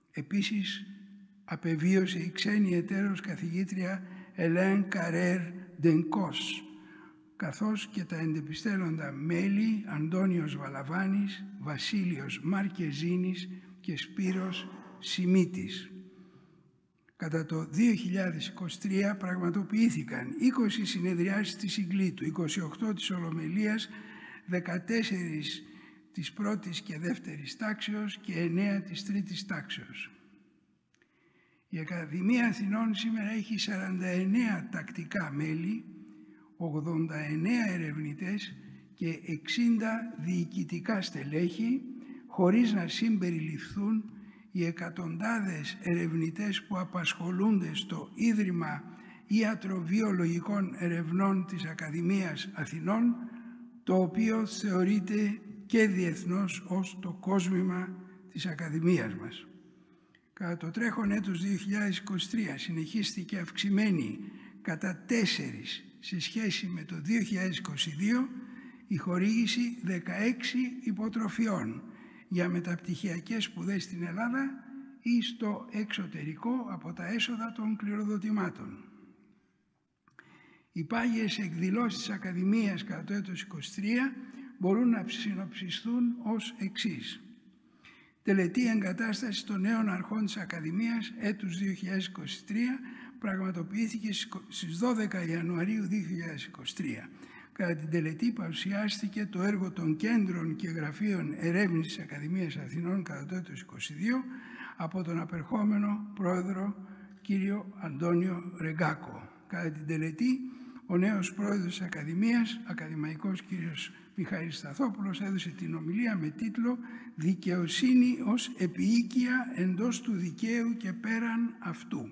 Επίσης απεβίωσε η ξένη εταίρος καθηγήτρια Ελέν Καρέρ Ντενκός, καθώς και τα εντεπιστέλλοντα μέλη Αντώνιος Βαλαβάνης, Βασίλειος Μαρκεζίνης και Σπύρος Σιμίτης. Κατά το δύο χιλιάδες είκοσι τρία πραγματοποιήθηκαν είκοσι συνεδριάσεις της Συγκλήτου, είκοσι οκτώ της Ολομελίας, δεκατέσσερα της πρώτης και δεύτερης τάξεως και εννέα της τρίτης τάξεως. Η Ακαδημία Αθηνών σήμερα έχει σαράντα εννέα τακτικά μέλη, ογδόντα εννέα ερευνητές και εξήντα διοικητικά στελέχη, χωρίς να συμπεριληφθούν οι εκατοντάδες ερευνητές που απασχολούνται στο Ίδρυμα Ιατροβιολογικών Ερευνών της Ακαδημίας Αθηνών, το οποίο θεωρείται και διεθνώς ως το κόσμημα της Ακαδημίας μας. Κατά το τρέχον έτος δύο χιλιάδες είκοσι τρία συνεχίστηκε αυξημένη κατά τέσσερις σε σχέση με το δύο χιλιάδες είκοσι δύο η χορήγηση δεκαέξι υποτροφιών για μεταπτυχιακές σπουδές στην Ελλάδα ή στο εξωτερικό από τα έσοδα των κληροδοτημάτων. Οι πάγιες εκδηλώσεις της Ακαδημίας κατά το έτος είκοσι τρία μπορούν να συνοψιστούν ως εξής. Τελετή εγκατάσταση των νέων αρχών της Ακαδημίας έτους δύο χιλιάδες είκοσι τρία πραγματοποιήθηκε στις δώδεκα Ιανουαρίου δύο χιλιάδες είκοσι τρία. Κατά την τελετή παρουσιάστηκε το έργο των κέντρων και γραφείων ερεύνησης της Ακαδημίας Αθηνών κατά το έτος είκοσι δύο από τον απερχόμενο πρόεδρο κύριο Αντώνιο Ρεγκάκο. Κατά την τελετή ο νέος πρόεδρος της Ακαδημίας, ακαδημαϊκός κύριος Μιχαήλ Σταθόπουλος, έδωσε την ομιλία με τίτλο «Δικαιοσύνη ως επιοίκεια εντός του δικαίου και πέραν αυτού».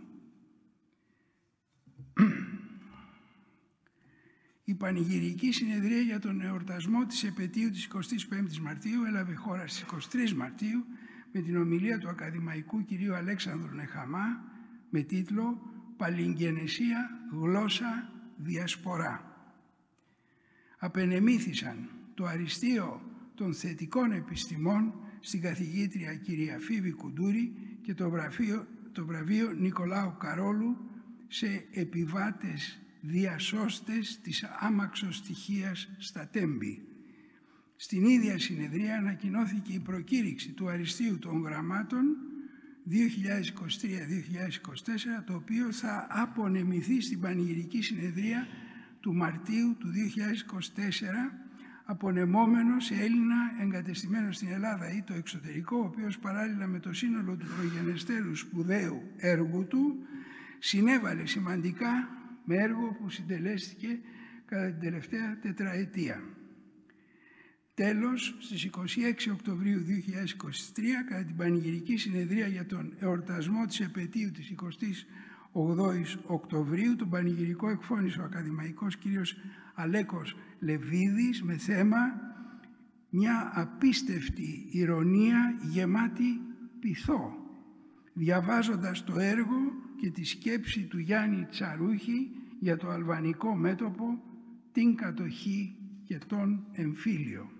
Η πανηγυρική συνεδρία για τον εορτασμό της επετείου της εικοστής πέμπτης Μαρτίου έλαβε χώρα στις εικοστή τρίτη Μαρτίου με την ομιλία του ακαδημαϊκού κυρίου Αλέξανδρου Νεχαμά με τίτλο «Παλιγγενεσία, γλώσσα, διασπορά». Απενεμήθησαν το αριστείο των θετικών επιστημών στην καθηγήτρια κυρία Φίβη Κουντούρη και το βραβείο, το βραβείο Νικολάου Καρόλου σε επιβάτες διασώστες της άμαξοστοιχίας στα Τέμπη. Στην ίδια συνεδρία ανακοινώθηκε η προκήρυξη του αριστείου των γραμμάτων δύο χιλιάδες είκοσι τρία δύο χιλιάδες είκοσι τέσσερα, το οποίο θα απονεμηθεί στην πανηγυρική συνεδρία του Μαρτίου του δύο χιλιάδες είκοσι τέσσερα, απονεμόμενο σε Έλληνα εγκατεστημένο στην Ελλάδα ή το εξωτερικό, ο οποίος παράλληλα με το σύνολο του προγενεστέρου σπουδαίου έργου του συνέβαλε σημαντικά με έργο που συντελέστηκε κατά την τελευταία τετραετία. Τέλος, στις εικοστή έκτη Οκτωβρίου δύο χιλιάδες είκοσι τρία, κατά την πανηγυρική συνεδρία για τον εορτασμό της επετείου της εικοστής ογδόης Οκτωβρίου, τον πανηγυρικό εκφώνησε ο ακαδημαϊκός κύριος Αλέκος Λεβίδης με θέμα «Μια απίστευτη ηρωνία γεμάτη πειθό», διαβάζοντας το έργο και τη σκέψη του Γιάννη Τσαρούχη για το αλβανικό μέτωπο, την κατοχή και τον εμφύλιο.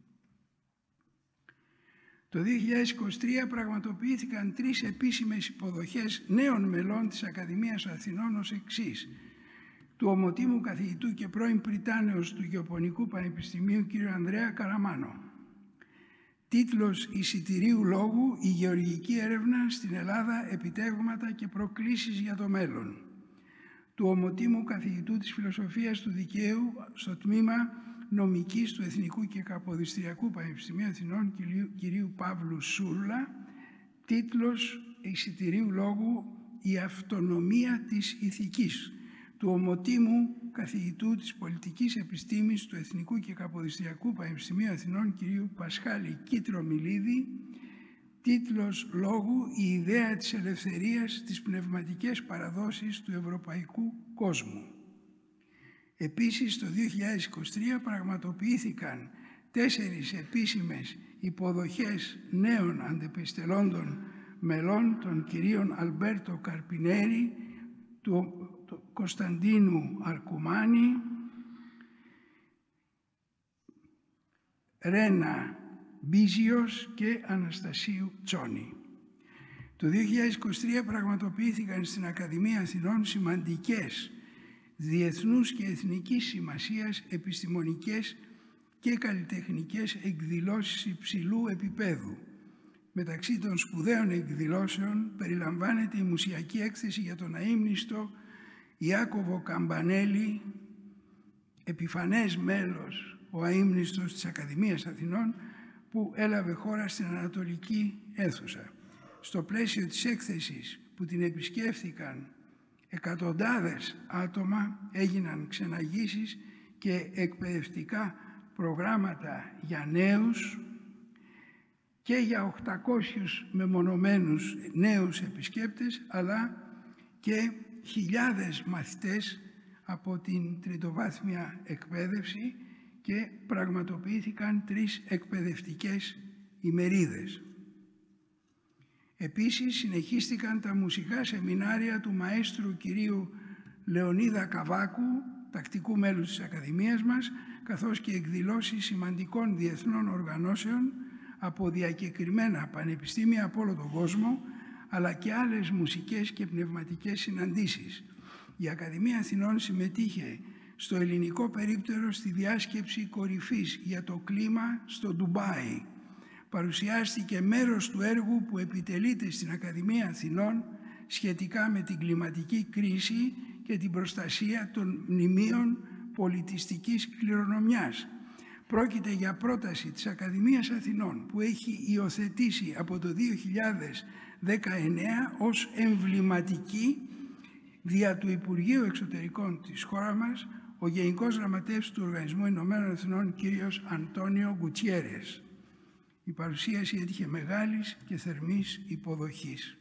Το δύο χιλιάδες είκοσι τρία πραγματοποιήθηκαν τρεις επίσημες υποδοχές νέων μελών της Ακαδημίας Αθηνών ως εξής: του ομοτήμου καθηγητού και πρώην πριτάνεως του Γεωπονικού Πανεπιστημίου κ. Ανδρέα Καραμάνο. Τίτλος εισιτηρίου λόγου «Η γεωργική έρευνα στην Ελλάδα, επιτεύγματα και προκλήσεις για το μέλλον». Του ομοτήμου καθηγητού της Φιλοσοφίας του Δικαίου στο τμήμα Νομικής του Εθνικού και Καποδιστριακού Πανεπιστημίου Αθηνών κ. Παύλου Σούρλα. Τίτλος εισιτηρίου λόγου «Η αυτονομία της ηθικής». Του ομοτήμου καθηγητού της Πολιτικής Επιστήμης του Εθνικού και Καποδιστριακού Πανεπιστημίου Αθηνών κ. Πασχάλη Κίτρο-Μιλίδη. Τίτλος λόγου «Η ιδέα της ελευθερίας στις πνευματικές παραδόσεις του ευρωπαϊκού κόσμου». Επίσης, το δύο χιλιάδες είκοσι τρία πραγματοποιήθηκαν τέσσερις επίσημες υποδοχές νέων αντεπιστελόντων μελών των κυρίων Αλμπέρτο Καρπινέρη, του Κωνσταντίνου Αρκουμάνη, Ρένα Μπίζιος και Αναστασίου Τσόνη. Το δύο χιλιάδες είκοσι τρία πραγματοποιήθηκαν στην Ακαδημία Αθηνών σημαντικές διεθνούς και εθνικής σημασίας επιστημονικές και καλλιτεχνικές εκδηλώσεις υψηλού επίπεδου. Μεταξύ των σπουδαίων εκδηλώσεων περιλαμβάνεται η μουσιακή έκθεση για τον αείμνηστο Ιάκωβο Καμπανέλη, επιφανές μέλος ο αείμνηστος της Ακαδημίας Αθηνών, που έλαβε χώρα στην Ανατολική Αίθουσα. Στο πλαίσιο της έκθεσης που την επισκέφθηκαν εκατοντάδες άτομα, έγιναν ξεναγήσεις και εκπαιδευτικά προγράμματα για νέους και για οκτακόσιους μεμονωμένους νέους επισκέπτες, αλλά και χιλιάδες μαθητές από την τριτοβάθμια εκπαίδευση, και πραγματοποιήθηκαν τρεις εκπαιδευτικές ημερίδες. Επίσης συνεχίστηκαν τα μουσικά σεμινάρια του μαέστρου κυρίου Λεωνίδα Καβάκου, τακτικού μέλους της Ακαδημίας μας, καθώς και εκδηλώσεις σημαντικών διεθνών οργανώσεων από διακεκριμένα πανεπιστήμια από όλο τον κόσμο, αλλά και άλλες μουσικές και πνευματικές συναντήσεις. Η Ακαδημία Αθηνών συμμετείχε στο ελληνικό περίπτερο στη διάσκεψη κορυφής για το κλίμα στο Ντουμπάι. Παρουσιάστηκε μέρος του έργου που επιτελείται στην Ακαδημία Αθηνών σχετικά με την κλιματική κρίση και την προστασία των μνημείων πολιτιστικής κληρονομιάς. Πρόκειται για πρόταση της Ακαδημίας Αθηνών που έχει υιοθετήσει από το δύο χιλιάδες δεκαεννέα ως εμβληματική δια του Υπουργείου Εξωτερικών της χώρας μας ο Γενικός Γραμματέας του Οργανισμού Ηνωμένων Εθνών, κύριος Αντώνιο Γκουτσιέρες. Η παρουσίαση έτυχε μεγάλης και θερμής υποδοχής.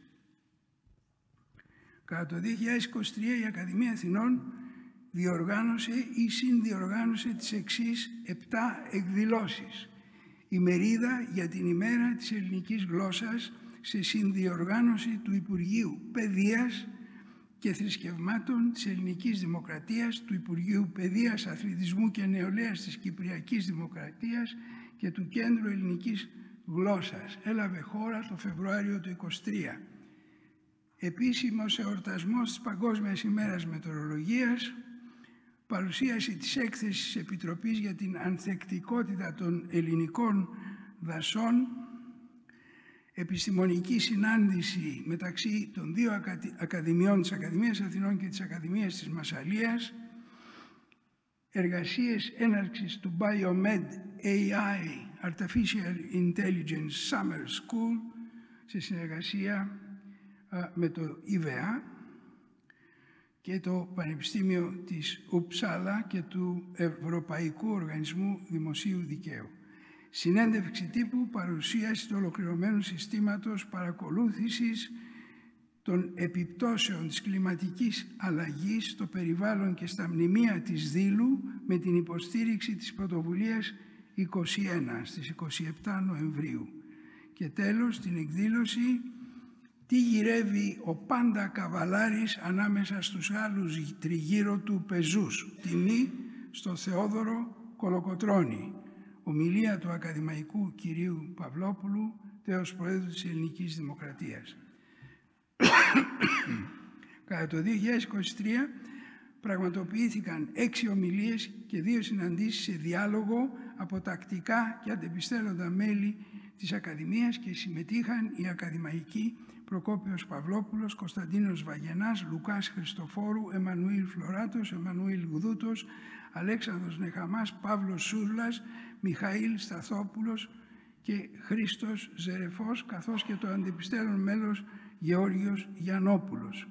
Κατά το δύο χιλιάδες είκοσι τρία η Ακαδημία Αθηνών διοργάνωσε ή συνδιοργάνωσε τις εξής επτά εκδηλώσεις. Η μερίδα για την ημέρα της ελληνικής γλώσσας σε συνδιοργάνωση του Υπουργείου Παιδείας και Θρησκευμάτων της Ελληνικής Δημοκρατίας, του Υπουργείου Παιδείας, Αθλητισμού και Νεολαίας της Κυπριακής Δημοκρατίας και του Κέντρου Ελληνικής Γλώσσας. Έλαβε χώρα το Φεβρουάριο του είκοσι τρία. Επίσημος εορτασμός της Παγκόσμιας ημέρας Μετεωρολογίας, παρουσίαση της έκθεσης της Επιτροπής για την ανθεκτικότητα των ελληνικών δασών, επιστημονική συνάντηση μεταξύ των δύο ακαδημιών, της Ακαδημίας Αθηνών και της Ακαδημίας της Μασσαλίας, εργασίες έναρξης του Biomed έι άι, Artificial Intelligence Summer School, σε συνεργασία με το ι βι έι και το Πανεπιστήμιο της Ουψάλα και του Ευρωπαϊκού Οργανισμού Δημοσίου Δικαίου. Συνέντευξη τύπου, παρουσίαση του ολοκληρωμένου συστήματος παρακολούθησης των επιπτώσεων της κλιματικής αλλαγής στο περιβάλλον και στα μνημεία της Δήλου με την υποστήριξη της πρωτοβουλίας είκοσι ένα στις είκοσι επτά Νοεμβρίου. Και τέλος την εκδήλωση «Τι γυρεύει ο πάντα καβαλάρης ανάμεσα στους άλλους τριγύρω του πεζούς», τιμή στο Θεόδωρο Κολοκοτρώνη. Ομιλία του ακαδημαϊκού κυρίου Παυλόπουλου, τέος Προέδρου της Ελληνικής Δημοκρατίας. Κατά το δύο χιλιάδες είκοσι τρία πραγματοποιήθηκαν έξι ομιλίες και δύο συναντήσεις σε διάλογο από τακτικά και αντεπιστέλλοντα μέλη της Ακαδημίας και συμμετείχαν οι ακαδημαϊκοί Προκόπιος Παυλόπουλος, Κωνσταντίνος Βαγενάς, Λουκάς Χριστοφόρου, Εμμανουήλ Φλωράτος, Εμμανουήλ Γουδούτος, Αλέξανδρος Νεχαμάς, Παύλος Σούρλας, Μιχαήλ Σταθόπουλος και Χρήστος Ζερεφός, καθώς και το αντεπιστέλλον μέλος Γεώργιος Γιαννόπουλος.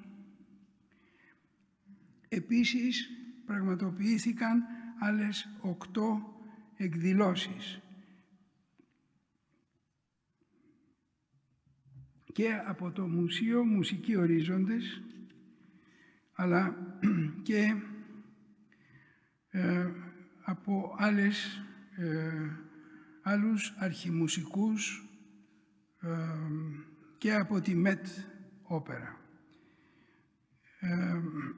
Επίσης πραγματοποιήθηκαν άλλες οκτώ εκδηλώσεις και από το Μουσείο Μουσικοί Ορίζοντες, αλλά και ε, από άλλες, ε, άλλους αρχιμουσικούς ε, και από τη Μετ Όπερα. Ε,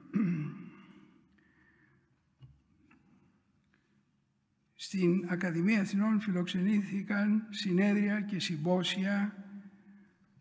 στην Ακαδημία Αθηνών φιλοξενήθηκαν συνέδρια και συμπόσια,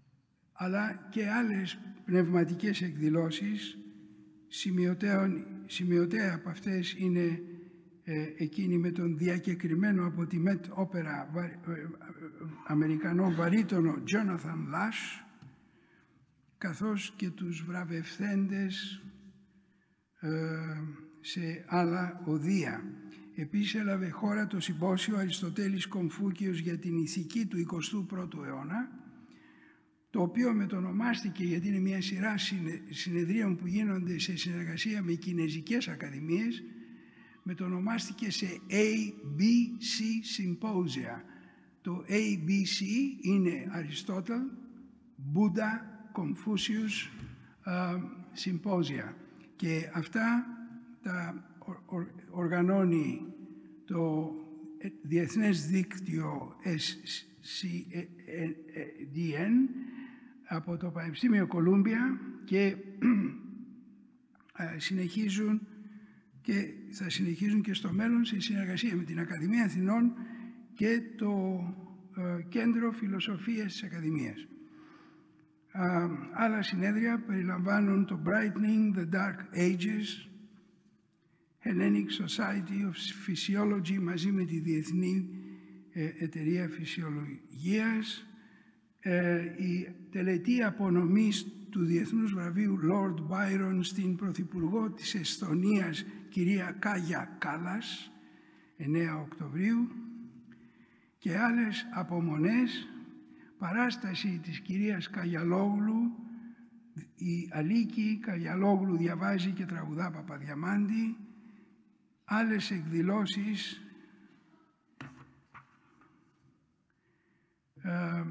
αλλά και άλλες πνευματικές εκδηλώσεις, σημειωτέων σημειωτέα από αυτές είναι ε, εκείνη με τον διακεκριμένο από τη Met Opera βα, ε, ε, Αμερικανό βαρύτονο Jonathan Lash, καθώς και τους βραβευθέντες ε, σε άλλα οδεία. Επίσης έλαβε χώρα το συμπόσιο Αριστοτέλης Κομφούκιος για την ηθική του εικοστού πρώτου αιώνα, το οποίο μετονομάστηκε, γιατί είναι μια σειρά συνεδρίων που γίνονται σε συνεργασία με κινεζικές ακαδημίες, μετονομάστηκε σε έι μπι σι Symposia. Το έι μπι σι είναι Αριστότελ, Μπούντα, Κομφούσιους, Symposia. Και αυτά τα οργανώνει το Διεθνές Δίκτυο ες σι ντι εν από το Πανεπιστήμιο Κολούμπια και συνεχίζουν και θα συνεχίζουν και στο μέλλον σε συνεργασία με την Ακαδημία Αθηνών και το Κέντρο Φιλοσοφίας της Ακαδημίας. Άλλα συνέδρια περιλαμβάνουν το Brightening the Dark Ages, Hellenic Society of Physiology μαζί με τη Διεθνή Εταιρεία Φυσιολογίας, η τελετή απονομής του Διεθνούς Βραβείου Lord Byron στην Πρωθυπουργό της Εσθονίας, κυρία Κάγια Κάλλας, εννέα Οκτωβρίου, και άλλες απομονές, παράσταση της κυρίας Καγιαλόγλου, η Αλίκη Καγιαλόγλου διαβάζει και τραγουδά Παπαδιαμάντη, άλλες εκδηλώσεις ε,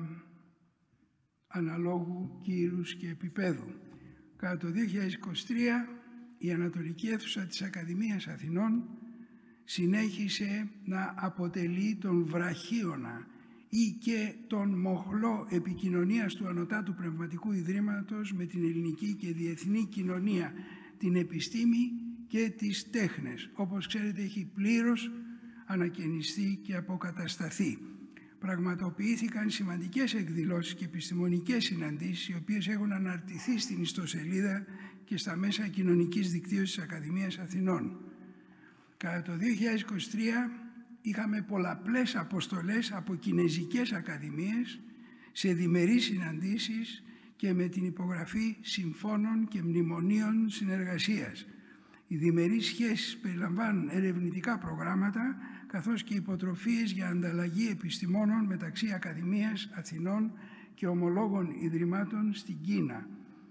αναλόγου κύρους και επίπεδου. Κατά το δύο χιλιάδες είκοσι τρία η Ανατολική Αίθουσα της Ακαδημίας Αθηνών συνέχισε να αποτελεί τον βραχίωνα ή και τον μοχλό επικοινωνίας του Ανωτάτου Πνευματικού Ιδρύματος με την ελληνική και διεθνή κοινωνία, την επιστήμη και τις τέχνες. Όπως ξέρετε, έχει πλήρως ανακαινιστεί και αποκατασταθεί. Πραγματοποιήθηκαν σημαντικές εκδηλώσεις και επιστημονικές συναντήσεις, οι οποίες έχουν αναρτηθεί στην ιστοσελίδα και στα μέσα κοινωνικής δικτύωσης της Ακαδημίας Αθηνών. Κατά το δύο χιλιάδες είκοσι τρία είχαμε πολλαπλές αποστολές από κινεζικές ακαδημίες σε διμερείς συναντήσεις και με την υπογραφή συμφώνων και μνημονίων συνεργασίας. Οι διμερείς σχέσεις περιλαμβάνουν ερευνητικά προγράμματα καθώς και υποτροφίες για ανταλλαγή επιστημόνων μεταξύ Ακαδημίας Αθηνών και ομολόγων ιδρυμάτων στην Κίνα.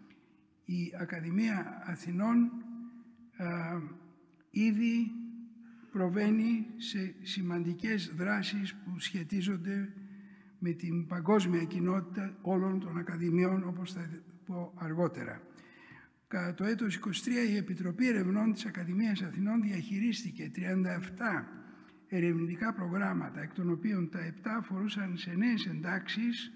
Η Ακαδημία Αθηνών α, ήδη προβαίνει σε σημαντικές δράσεις που σχετίζονται με την παγκόσμια κοινότητα όλων των ακαδημιών, όπως θα πω αργότερα. Κατά το έτος είκοσι τρία η Επιτροπή Ερευνών της Ακαδημίας Αθηνών διαχειρίστηκε τριάντα επτά ερευνητικά προγράμματα, εκ των οποίων τα επτά αφορούσαν σε νέες εντάξεις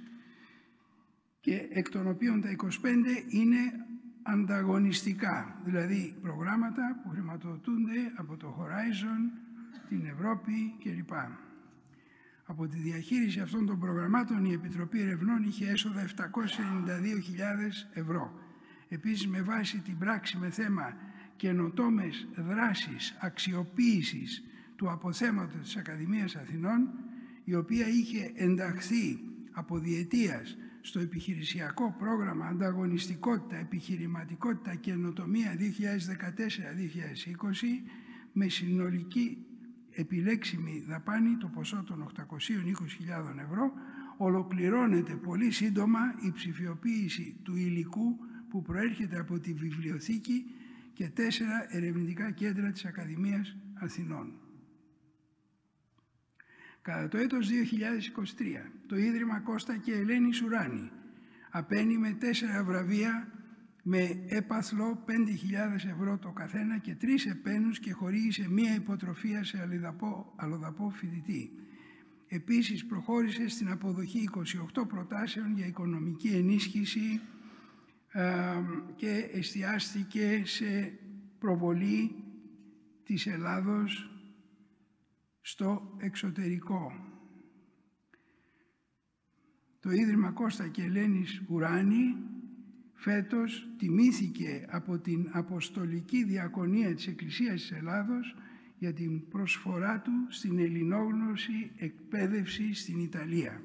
και εκ των οποίων τα είκοσι πέντε είναι ανταγωνιστικά, δηλαδή προγράμματα που χρηματοδοτούνται από το Horizon, την Ευρώπη κλπ. Από τη διαχείριση αυτών των προγραμμάτων η Επιτροπή Ερευνών είχε έσοδα επτακόσιες ενενήντα δύο χιλιάδες ευρώ. Επίσης, με βάση την πράξη με θέμα καινοτόμες δράσεις αξιοποίησης του αποθέματος της Ακαδημίας Αθηνών, η οποία είχε ενταχθεί από διετίας στο επιχειρησιακό πρόγραμμα Ανταγωνιστικότητα, Επιχειρηματικότητα και Καινοτομία δύο χιλιάδες δεκατέσσερα με δύο χιλιάδες είκοσι, με συνολική επιλέξιμη δαπάνη το ποσό των οκτακόσιες είκοσι χιλιάδες ευρώ, ολοκληρώνεται πολύ σύντομα η ψηφιοποίηση του υλικού που προέρχεται από τη βιβλιοθήκη και τέσσερα ερευνητικά κέντρα της Ακαδημίας Αθηνών. Κατά το έτος δύο χιλιάδες είκοσι τρία, το Ίδρυμα Κώστα και Ελένης Ουράνη απένει με τέσσερα βραβεία με έπαθλο πέντε χιλιάδες ευρώ το καθένα και τρεις επένους και χορήγησε μία υποτροφία σε αλλοδαπό, αλλοδαπό φοιτητή. Επίσης προχώρησε στην αποδοχή είκοσι οκτώ προτάσεων για οικονομική ενίσχυση ε, και εστιάστηκε σε προβολή της Ελλάδος στο εξωτερικό. Το Ίδρυμα Κώστα και Ελένης Ουράνη φέτος τιμήθηκε από την Αποστολική Διακονία της Εκκλησίας της Ελλάδος για την προσφορά του στην ελληνόγνωση εκπαίδευση στην Ιταλία.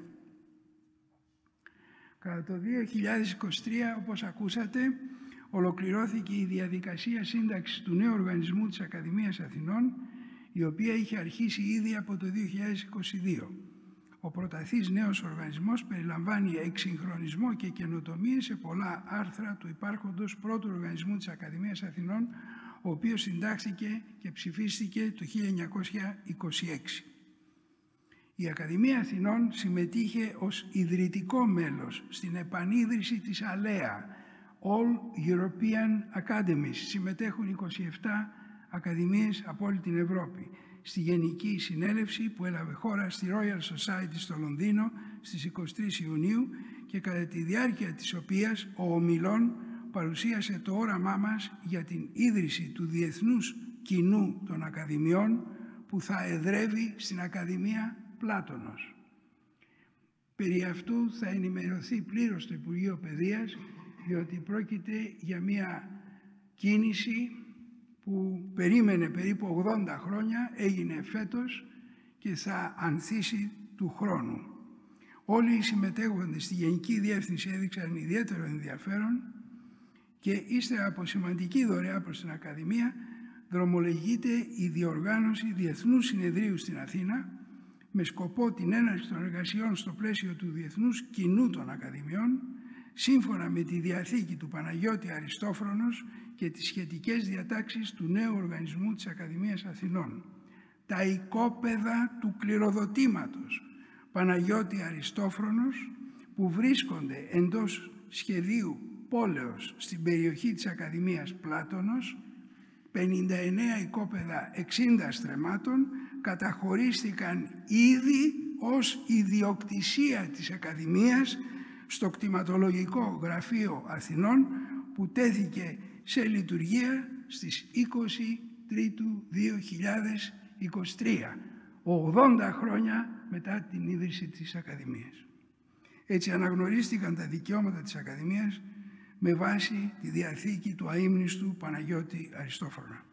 Κατά το δύο χιλιάδες είκοσι τρία, όπως ακούσατε, ολοκληρώθηκε η διαδικασία σύνταξης του νέου οργανισμού της Ακαδημίας Αθηνών, η οποία είχε αρχίσει ήδη από το δύο χιλιάδες είκοσι δύο. Ο προταθής νέος οργανισμός περιλαμβάνει εξυγχρονισμό και καινοτομίες σε πολλά άρθρα του υπάρχοντος πρώτου οργανισμού της Ακαδημίας Αθηνών, ο οποίος συντάχθηκε και ψηφίστηκε το χίλια εννιακόσια είκοσι έξι. Η Ακαδημία Αθηνών συμμετείχε ως ιδρυτικό μέλος στην επανίδρυση της ΑΛΕΑ, All European Academies. Συμμετέχουν είκοσι επτά ακαδημίες από όλη την Ευρώπη. Στη Γενική Συνέλευση που έλαβε χώρα στη Royal Society στο Λονδίνο στις είκοσι τρεις Ιουνίου και κατά τη διάρκεια της οποίας ο ομιλών παρουσίασε το όραμά μας για την ίδρυση του Διεθνούς Κοινού των Ακαδημιών που θα εδρεύει στην Ακαδημία Πλάτωνος. Περί αυτού θα ενημερωθεί πλήρως το Υπουργείο Παιδείας, διότι πρόκειται για μια κίνηση που περίμενε περίπου ογδόντα χρόνια, έγινε φέτος και θα ανθίσει του χρόνου. Όλοι οι συμμετέχοντες στη Γενική Διεύθυνση έδειξαν ιδιαίτερο ενδιαφέρον και ύστερα από σημαντική δωρεά προς την Ακαδημία δρομολογείται η διοργάνωση Διεθνούς Συνεδρίου στην Αθήνα με σκοπό την έναρξη των εργασιών στο πλαίσιο του Διεθνούς Κοινού των Ακαδημιών σύμφωνα με τη Διαθήκη του Παναγιώτη Αριστόφρονος και τις σχετικές διατάξεις του νέου οργανισμού της Ακαδημίας Αθηνών. Τα οικόπεδα του κληροδοτήματος Παναγιώτη Αριστόφρονος που βρίσκονται εντός σχεδίου πόλεως στην περιοχή της Ακαδημίας Πλάτωνος, πενήντα εννέα οικόπεδα εξήντα στρεμμάτων, καταχωρίστηκαν ήδη ως ιδιοκτησία της Ακαδημίας στο κτηματολογικό γραφείο Αθηνών που τέθηκε σε λειτουργία στις είκοσι Τρίτου δύο χιλιάδες είκοσι τρία, ογδόντα χρόνια μετά την ίδρυση της Ακαδημίας. Έτσι αναγνωρίστηκαν τα δικαιώματα της Ακαδημίας με βάση τη Διαθήκη του αείμνηστου Παναγιώτη Αριστόφρονα.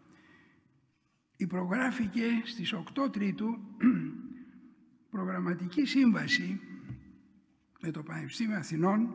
Υπογράφηκε στις οκτώ Τρίτου προγραμματική σύμβαση με το Πανεπιστήμιο Αθηνών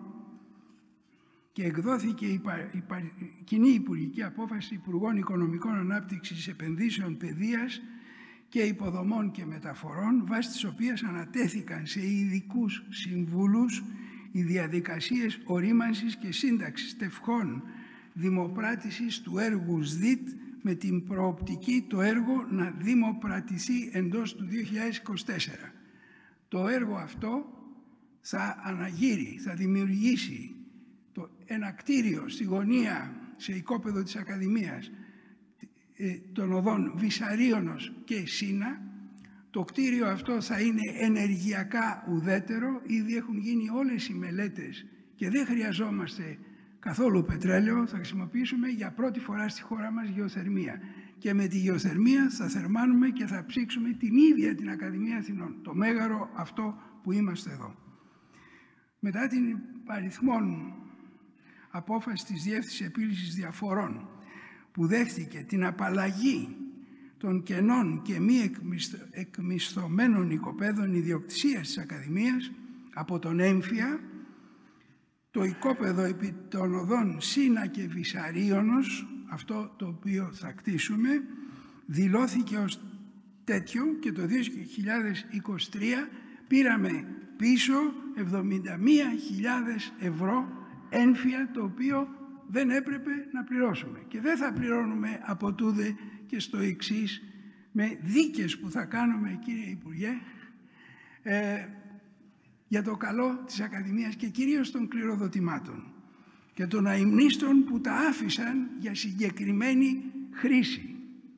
και εκδόθηκε η, πα, η, πα, η κοινή υπουργική απόφαση Υπουργών Οικονομικών Ανάπτυξης, Επενδύσεων, Παιδείας και Υποδομών και Μεταφορών, βάσει της οποίας ανατέθηκαν σε ειδικούς συμβούλους οι διαδικασίες ορίμανσης και σύνταξης τευχών δημοπράτησης του έργου ΣΔΙΤ με την προοπτική το έργο να δημοπρατηθεί εντός του δύο χιλιάδες είκοσι τέσσερα. Το έργο αυτό θα αναγείρει, θα δημιουργήσει το, ένα κτίριο στη γωνία, σε οικόπεδο της Ακαδημίας, ε, των οδών Βυσαρίωνος και Σίνα. Το κτίριο αυτό θα είναι ενεργειακά ουδέτερο, ήδη έχουν γίνει όλες οι μελέτες και δεν χρειαζόμαστε καθόλου πετρέλαιο, θα χρησιμοποιήσουμε για πρώτη φορά στη χώρα μας γεωθερμία. Και με τη γεωθερμία θα θερμάνουμε και θα ψήξουμε την ίδια την Ακαδημία Αθηνών, το μέγαρο αυτό που είμαστε εδώ. Μετά την παριθμόν απόφαση της Διεύθυνσης Επίλυσης Διαφορών που δέχτηκε την απαλλαγή των κενών και μη εκμισθωμένων οικοπαίδων ιδιοκτησίας της Ακαδημίας από τον έμφυα, το οικόπεδο επί των οδών Σίνα και Βυσαρίωνος, αυτό το οποίο θα κτίσουμε, δηλώθηκε ως τέτοιο και το δύο χιλιάδες είκοσι τρία πήραμε πίσω εβδομήντα μία χιλιάδες ευρώ έμφυα, το οποίο δεν έπρεπε να πληρώσουμε. Και δεν θα πληρώνουμε από τούδε και στο εξής, με δίκες που θα κάνουμε, κύριε Υπουργέ, ε, για το καλό της Ακαδημίας και κυρίως των κληροδοτημάτων και των αειμνίστων που τα άφησαν για συγκεκριμένη χρήση.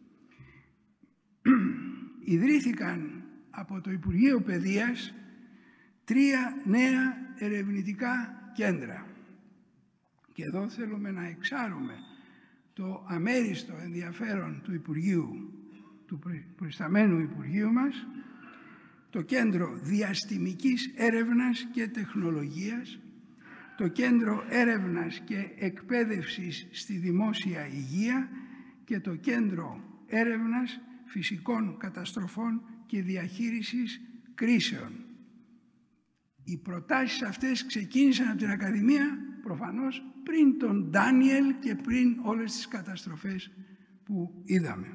Ιδρύθηκαν από το Υπουργείο Παιδείας τρία νέα ερευνητικά κέντρα. Και εδώ θέλουμε να εξάρουμε το αμέριστο ενδιαφέρον του Υπουργείου, του προϊσταμένου Υπουργείου μας, το Κέντρο Διαστημικής Έρευνας και Τεχνολογίας, το Κέντρο Έρευνας και Εκπαίδευσης στη Δημόσια Υγεία και το Κέντρο Έρευνας Φυσικών Καταστροφών και Διαχείρισης Κρίσεων. Οι προτάσεις αυτές ξεκίνησαν από την Ακαδημία προφανώς πριν τον Ντάνιελ και πριν όλες τις καταστροφές που είδαμε.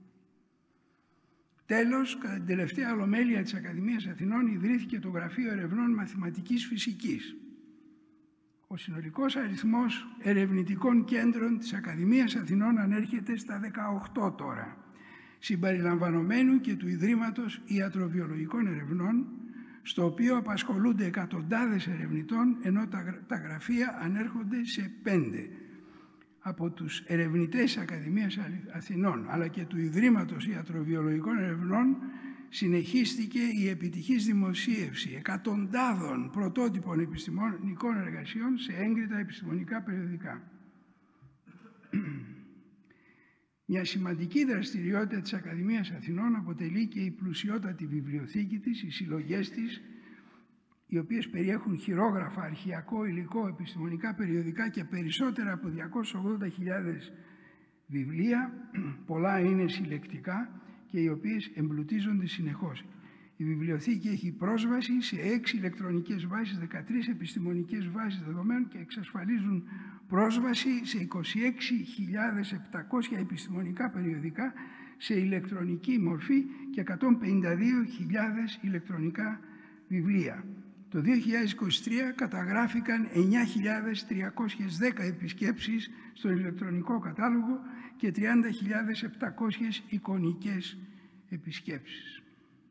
Τέλος, κατά την τελευταία ολομέλεια της Ακαδημίας Αθηνών ιδρύθηκε το Γραφείο Ερευνών Μαθηματικής Φυσικής. Ο συνολικός αριθμός ερευνητικών κέντρων της Ακαδημίας Αθηνών ανέρχεται στα δεκαοκτώ τώρα, συμπεριλαμβανομένου και του Ιδρύματος Ιατροβιολογικών Ερευνών, στο οποίο απασχολούνται εκατοντάδες ερευνητών, ενώ τα, τα γραφεία ανέρχονται σε πέντε. Από τους ερευνητές της Ακαδημίας Αθηνών, αλλά και του Ιδρύματος Ιατροβιολογικών Ερευνών, συνεχίστηκε η επιτυχής δημοσίευση εκατοντάδων πρωτότυπων επιστημονικών εργασιών σε έγκριτα επιστημονικά περιοδικά. Μια σημαντική δραστηριότητα της Ακαδημίας Αθηνών αποτελεί και η πλουσιότατη βιβλιοθήκη της, οι συλλογές της, οι οποίες περιέχουν χειρόγραφα, αρχαιακό υλικό, επιστημονικά περιοδικά και περισσότερα από διακόσιες ογδόντα χιλιάδες βιβλία, πολλά είναι συλλεκτικά και οι οποίες εμπλουτίζονται συνεχώς. Η βιβλιοθήκη έχει πρόσβαση σε έξι ηλεκτρονικές βάσεις, δεκατρείς επιστημονικές βάσεις δεδομένων και εξασφαλίζουν πρόσβαση σε είκοσι έξι χιλιάδες επτακόσια επιστημονικά περιοδικά σε ηλεκτρονική μορφή και εκατόν πενήντα δύο χιλιάδες ηλεκτρονικά βιβλία. Το δύο χιλιάδες είκοσι τρία καταγράφηκαν εννιά χιλιάδες τριακόσιες δέκα επισκέψεις στον ηλεκτρονικό κατάλογο και τριάντα χιλιάδες επτακόσιες εικονικές επισκέψεις.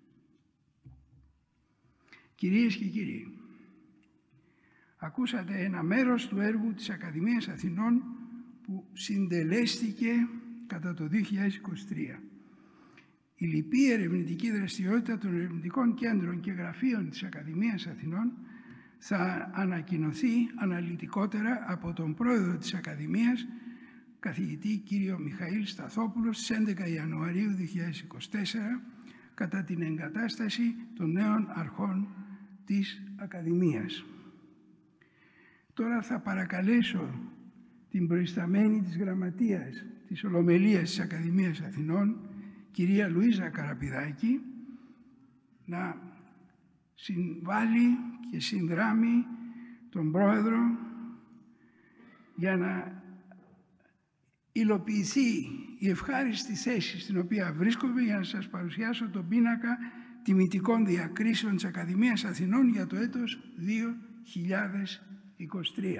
Κυρίες και κύριοι, ακούσατε ένα μέρος του έργου της Ακαδημίας Αθηνών που συντελέστηκε κατά το δύο χιλιάδες είκοσι τρία. Η λοιπή ερευνητική δραστηριότητα των ερευνητικών κέντρων και γραφείων της Ακαδημίας Αθηνών θα ανακοινωθεί αναλυτικότερα από τον πρόεδρο της Ακαδημίας, καθηγητή κύριο Μιχαήλ Σταθόπουλο, στις έντεκα Ιανουαρίου δύο χιλιάδες είκοσι τέσσερα, κατά την εγκατάσταση των νέων αρχών της Ακαδημίας. Τώρα θα παρακαλέσω την προϊσταμένη της Γραμματείας της Ολομελίας της Ακαδημίας Αθηνών, κυρία Λουίζα Καραπηδάκη, να συμβάλλει και συνδράμει τον Πρόεδρο για να υλοποιηθεί η ευχάριστη θέση στην οποία βρίσκομαι για να σας παρουσιάσω τον πίνακα τιμητικών διακρίσεων της Ακαδημίας Αθηνών για το έτος δύο χιλιάδες είκοσι τρία.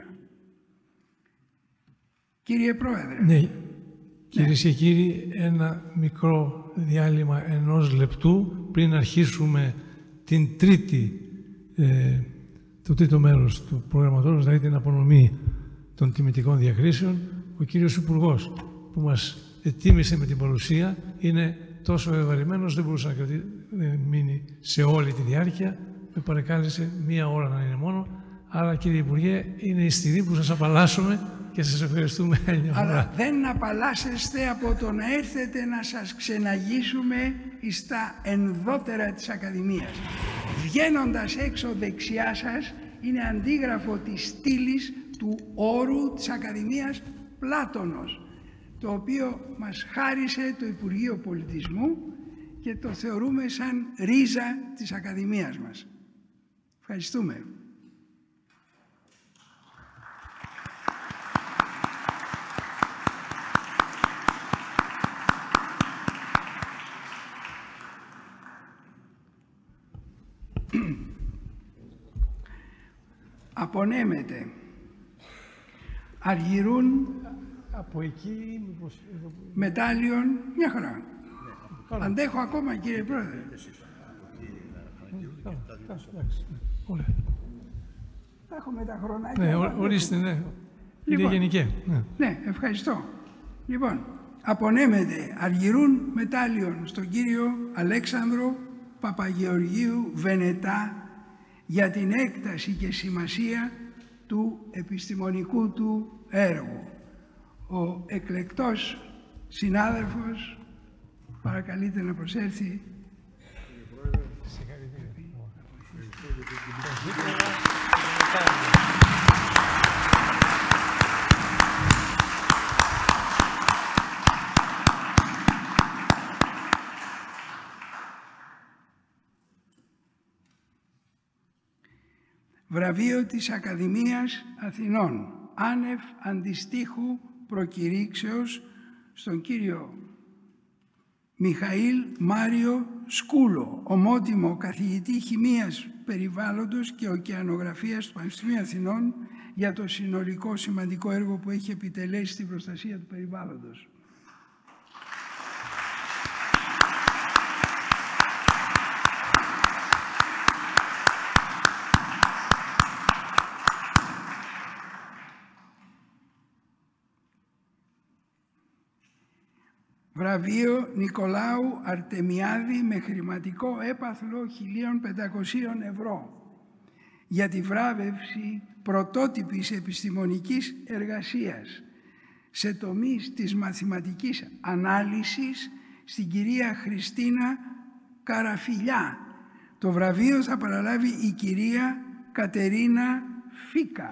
Κύριε Πρόεδρε. Ναι. Κυρίες και κύριοι, ένα μικρό διάλειμμα ενός λεπτού πριν αρχίσουμε την τρίτη, ε, το τρίτο μέρος του προγραμματός, δηλαδή την απονομή των τιμητικών διακρίσεων. Ο κύριος Υπουργός που μας ετοίμησε με την παρουσία είναι τόσο ευαρημένος, δεν μπορούσε να κρατήσει, μείνει σε όλη τη διάρκεια. Με παρεκάλεσε μία ώρα να είναι μόνο. Άρα, κύριε Υπουργέ, είναι η στιγμή που σας απαλλάσσουμε και σας ευχαριστούμε. Αλλά δεν απαλλάσσεστε από το να έρθετε να σας ξεναγήσουμε στα ενδότερα της Ακαδημίας. Βγαίνοντας έξω δεξιά σας είναι αντίγραφο της στήλης του όρου της Ακαδημίας Πλάτωνος, το οποίο μας χάρισε το Υπουργείο Πολιτισμού και το θεωρούμε σαν ρίζα της Ακαδημίας μας. Ευχαριστούμε. Απονέμεται, αργυρούν από εκεί, μήπως... μετάλλιον, μια χαρά. Ναι. Αντέχω ακόμα, κύριε Πρόεδρε. Θα έχουμε τα χρονάκια. Ναι, ορίστε, ναι. Λοιπόν, είναι γενικέ. Ναι. ναι, ευχαριστώ. Λοιπόν, απονέμεται αργυρούν μετάλλιον στον κύριο Αλέξανδρο Παπαγεωργίου Βενετά για την έκταση και σημασία του επιστημονικού του έργου. Ο εκλεκτός συνάδελφος παρακαλείται να προσέλθει. Συγχαρητήρια. Βραβείο της Ακαδημίας Αθηνών, άνευ αντιστοίχου προκηρύξεως, στον κύριο Μιχαήλ Μάριο Σκούλο, ομότιμο καθηγητή χημείας περιβάλλοντος και ωκεανογραφίας του Πανεπιστημίου Αθηνών, για το συνολικό σημαντικό έργο που έχει επιτελέσει στην προστασία του περιβάλλοντος. Βραβείο Νικολάου Αρτεμιάδη με χρηματικό έπαθλο χίλια πεντακόσια ευρώ για τη βράβευση πρωτότυπης επιστημονικής εργασίας σε τομείς της μαθηματικής ανάλυσης στην κυρία Χριστίνα Καραφιλιά. Το βραβείο θα παραλάβει η κυρία Κατερίνα Φίκα.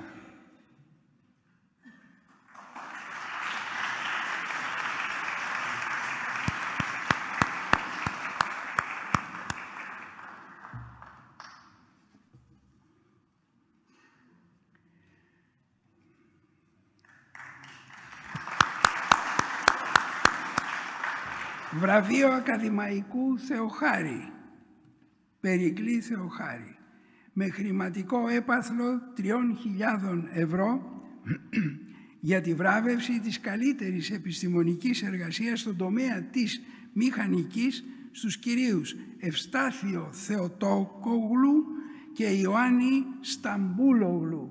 Βραβείο Ακαδημαϊκού Θεοχάρη, Περικλή Θεοχάρη, με χρηματικό έπαθλο τριών χιλιάδων ευρώ για τη βράβευση της καλύτερης επιστημονικής εργασίας στον τομέα της μηχανικής στους κυρίους Ευστάθιο Θεοτόκογλου και Ιωάννη Σταμπούλογλου.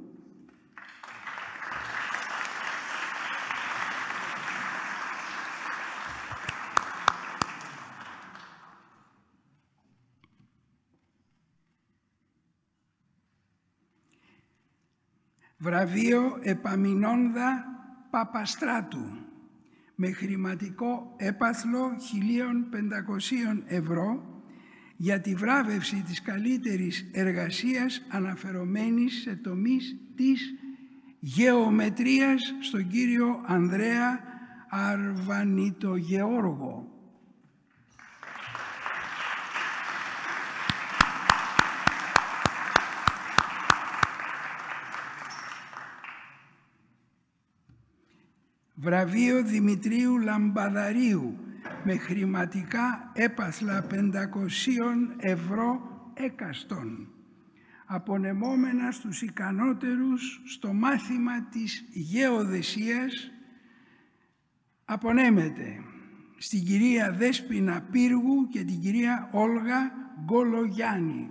Βραβείο Επαμινόνδα Παπαστράτου με χρηματικό έπαθλο χίλια πεντακόσια ευρώ για τη βράβευση της καλύτερης εργασίας αναφερομένης σε τομείς της γεωμετρίας στον κύριο Ανδρέα Αρβανιτογεώργο. Βραβείο Δημητρίου Λαμπαδαρίου με χρηματικά έπαθλα πεντακόσια ευρώ έκαστον, απονεμόμενα στους ικανότερους στο μάθημα της γεωδεσίας, απονέμεται στην κυρία Δέσποινα Πύργου και την κυρία Όλγα Γκολογιάννη.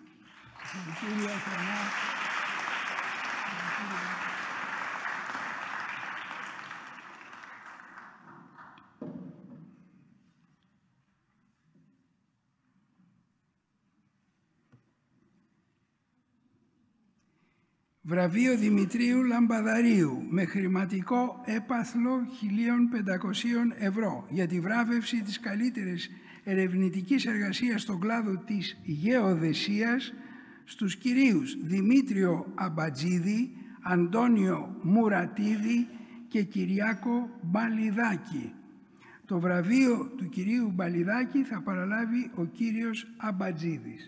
Βραβείο Δημητρίου Λαμπαδαρίου με χρηματικό έπαθλο χίλια πεντακόσια ευρώ για τη βράβευση της καλύτερης ερευνητικής εργασίας στον κλάδο της γεωδεσίας στους κυρίους Δημήτριο Αμπατζίδη, Αντώνιο Μουρατίδη και Κυριάκο Μπαλιδάκη. Το βραβείο του κυρίου Μπαλιδάκη θα παραλάβει ο κύριος Αμπατζίδης.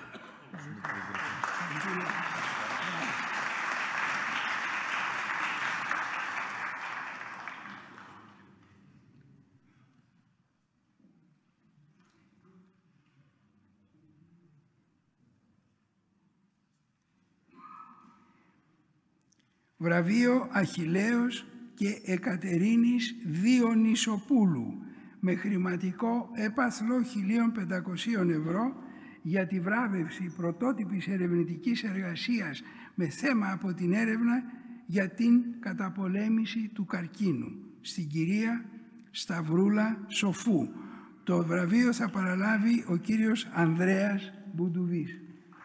Βραβείο Αχιλλέως και Εκατερίνης Διονυσοπούλου με χρηματικό έπαθλο χίλια πεντακόσια ευρώ για τη βράβευση πρωτότυπης ερευνητικής εργασίας με θέμα από την έρευνα για την καταπολέμηση του καρκίνου στην κυρία Σταυρούλα Σοφού. Το βραβείο θα παραλάβει ο κύριος Ανδρέας Μπουντουβής.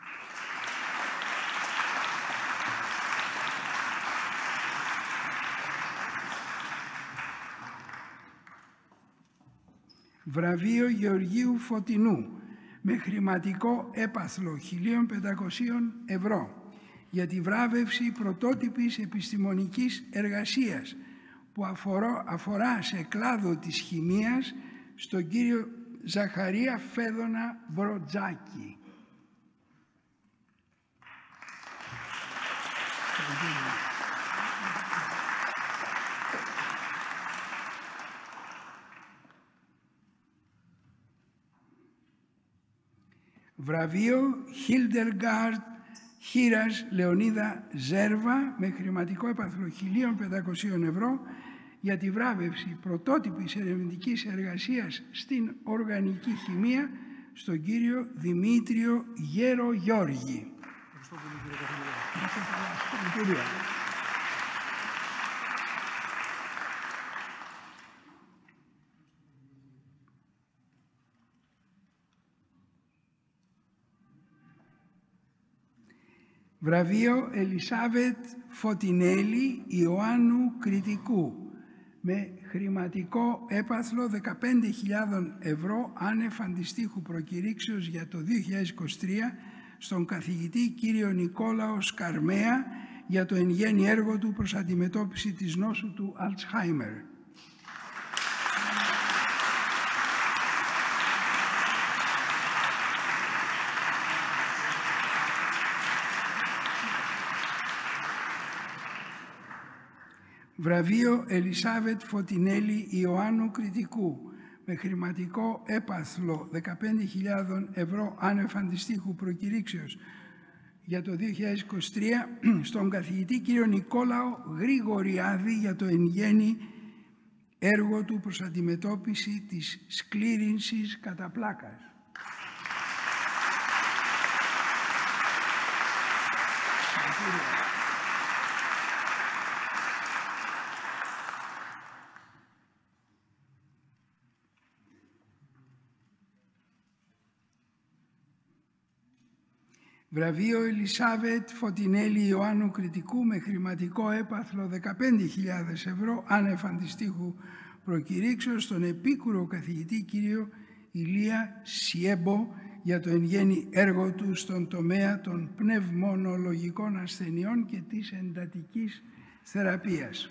Βραβείο Γεωργίου Φωτεινού με χρηματικό έπαθλο χίλια πεντακόσια ευρώ για τη βράβευση πρωτότυπης επιστημονικής εργασίας που αφορά, αφορά σε κλάδο της χημείας στον κύριο Ζαχαρία Φέδωνα Μπροτζάκη. Βραβείο Hildegard Χήρας Λεωνίδα Ζέρβα με χρηματικό έπαθλο χίλια πεντακόσια ευρώ για τη βράβευση πρωτότυπης ερευνητικής εργασίας στην οργανική χημεία στον κύριο Δημήτριο Γερογιώργη. Ευχαριστώ πολύ, κύριε. Βραβείο Ελισάβετ Φωτεινέλη Ιωάννου Κρητικού με χρηματικό έπαθλο δεκαπέντε χιλιάδες ευρώ άνευ αντιστοίχου προκηρύξεως για το δύο χιλιάδες είκοσι τρία στον καθηγητή κύριο Νικόλαο Σκαρμαία για το εν γέννη έργο του προς αντιμετώπιση της νόσου του Αλτσχάιμερ. Βραβείο Ελισάβετ Φωτεινέλη Ιωάννου Κρητικού με χρηματικό έπαθλο δεκαπέντε χιλιάδες ευρώ άνευ αντιστοίχου προκηρύξεως για το δύο χιλιάδες είκοσι τρία στον καθηγητή κύριο Νικόλαο Γρηγοριάδη για το εν γέννη έργο του προς αντιμετώπιση της σκλήρυνσης κατά πλάκας. Βραβείο Ελισάβετ Φωτεινέλη Ιωάννου Κρητικού με χρηματικό έπαθλο δεκαπέντε χιλιάδες ευρώ άνευ αντιστοίχου προκηρύξεως στον επίκουρο καθηγητή κύριο Ηλία Σιέμπο για το εν γέννη έργο του στον τομέα των πνευμονολογικών ασθενειών και της εντατικής θεραπείας.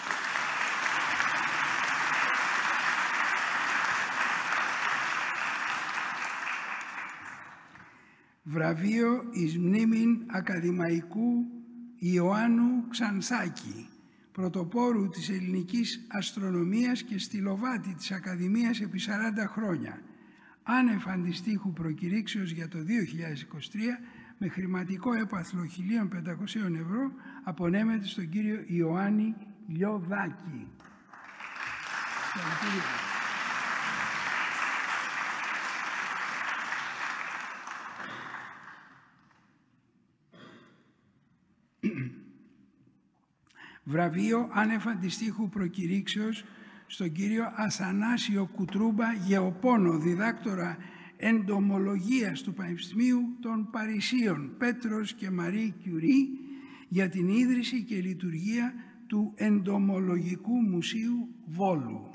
Βραβείο εις μνήμην ακαδημαϊκού Ιωάννου Ξανθάκη, πρωτοπόρου της ελληνικής αστρονομίας και στυλοβάτη της Ακαδημίας επί σαράντα χρόνια, άνευ αντιστοίχου προκηρύξεως για το δύο χιλιάδες είκοσι τρία με χρηματικό έπαθλο χίλια πεντακόσια ευρώ απονέμεται στον κύριο Ιωάννη Λιωδάκη. Βραβείο άνευ αντιστοίχου προκηρύξεως στον κύριο Αθανάσιο Κουτρούμπα Γεωπόνο, διδάκτορα εντομολογίας του Πανεπιστημίου των Παρισίων Πέτρος και Μαρί Κιουρί για την ίδρυση και λειτουργία του Εντομολογικού Μουσείου Βόλου.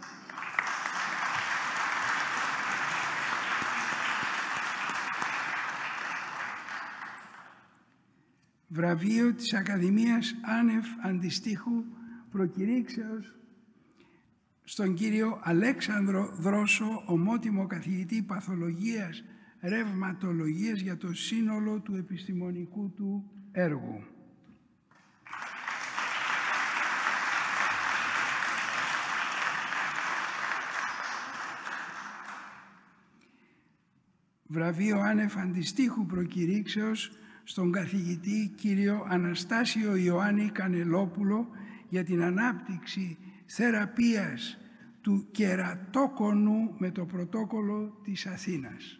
Βραβείο της Ακαδημίας άνευ αντιστοίχου προκηρύξεως στον κύριο Αλέξανδρο Δρόσο, ομότιμο καθηγητή παθολογίας ρευματολογίας για το σύνολο του επιστημονικού του έργου. Βραβείο άνευ αντιστοίχου προκηρύξεως στον καθηγητή κύριο Αναστάσιο Ιωάννη Κανελόπουλο για την ανάπτυξη θεραπείας του κερατόκονου με το πρωτόκολλο της Αθήνας.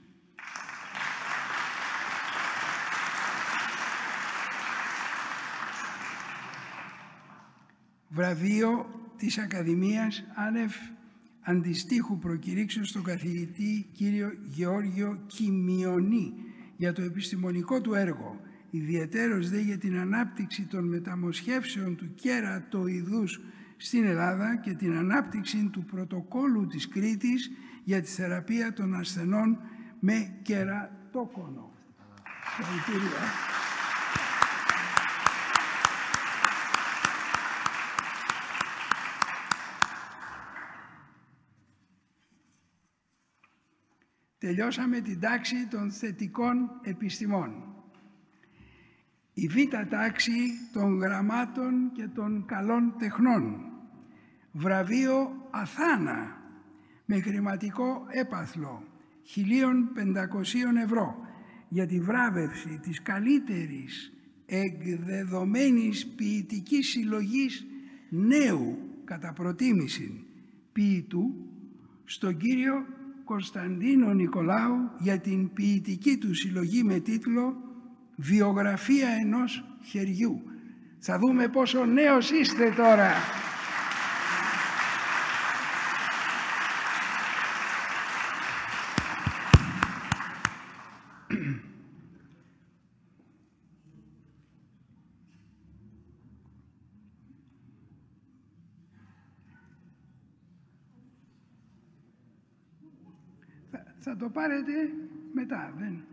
Βραβείο της Ακαδημίας άνευ αντιστοίχου προκηρύξεως στον καθηγητή κύριο Γεώργιο Κιμιονή για το επιστημονικό του έργο, ιδιαιτέρως δε για την ανάπτυξη των μεταμοσχεύσεων του κερατοειδούς στην Ελλάδα και την ανάπτυξη του πρωτοκόλλου της Κρήτης για τη θεραπεία των ασθενών με κερατόκονο. Τελειώσαμε την τάξη των θετικών επιστημών. η β' τάξη των γραμμάτων και των καλών τεχνών, βραβείο Αθάνα με χρηματικό έπαθλο χίλια πεντακόσια ευρώ για τη βράβευση της καλύτερης εκδεδομένης ποιητικής συλλογής νέου κατά προτίμηση ποιητού στον κύριο Κωνσταντίνο Νικολάου για την ποιητική του συλλογή με τίτλο «Βιογραφία ενός χεριού». Θα δούμε πόσο νέος είστε τώρα. Θα το πάρετε μετά, δεν...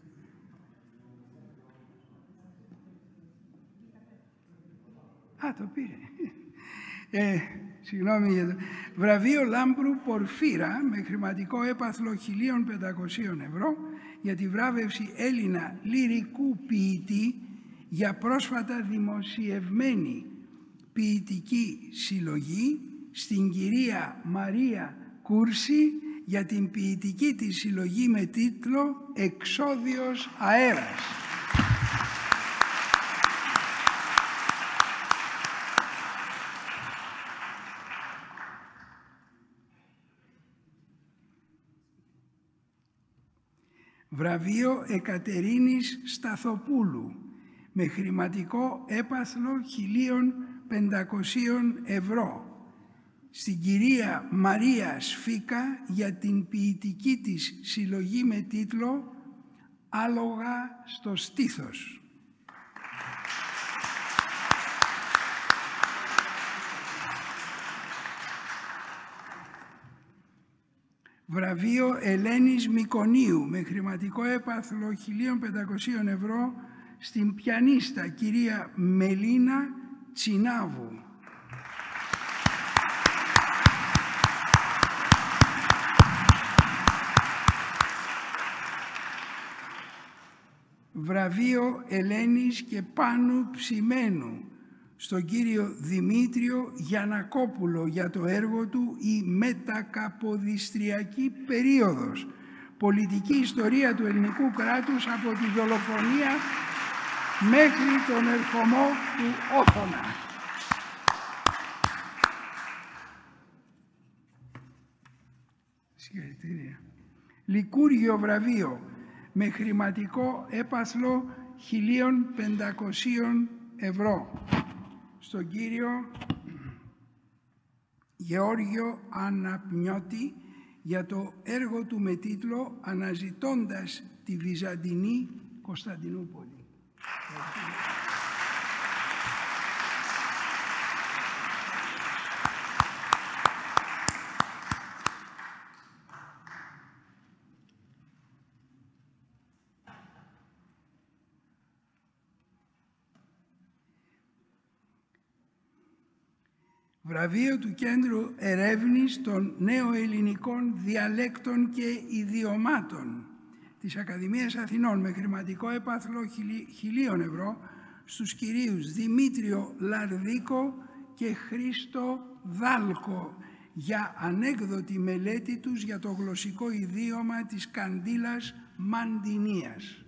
Α, το πήρε. Ε, συγγνώμη για το... Βραβείο Λάμπρου Πορφύρα με χρηματικό έπαθλο χίλια πεντακόσια ευρώ για τη βράβευση Έλληνα λυρικού ποιητή για πρόσφατα δημοσιευμένη ποιητική συλλογή στην κυρία Μαρία Κούρση για την ποιητική της συλλογή με τίτλο «Εξώδιος αέρας». Βραβείο Εκατερίνης Σταθοπούλου με χρηματικό έπαθλο χίλια πεντακόσια ευρώ στην κυρία Μαρία Σφίκα για την ποιητική της συλλογή με τίτλο «Άλογα στο στήθος». Βραβείο Ελένης Μικονίου με χρηματικό έπαθλο χίλια πεντακόσια ευρώ στην πιανίστα κυρία Μελίνα Τσινάβου. Βραβείο Ελένης και Πάνου Ψημένου στον κύριο Δημήτριο Γιαννακόπουλο για το έργο του «Η μετακαποδιστριακή περίοδος. Πολιτική ιστορία του ελληνικού κράτους από τη δολοφονία μέχρι τον ερχομό του Όθωνα». Συγχαρητήρια. Λικούργιο βραβείο με χρηματικό έπαθλο χίλια πεντακόσια ευρώ στον κύριο Γεώργιο Αναπνιώτη για το έργο του με τίτλο «Αναζητώντας τη Βυζαντινή Κωνσταντινούπολη». Βραβείο του Κέντρου Ερεύνης των Νεοελληνικών Διαλέκτων και Ιδιωμάτων της Ακαδημίας Αθηνών με χρηματικό έπαθλο χιλίων ευρώ στους κυρίους Δημήτριο Λαρδίκο και Χρήστο Δάλκο για ανέκδοτη μελέτη τους για το γλωσσικό ιδίωμα της Καντήλας Μαντινίας.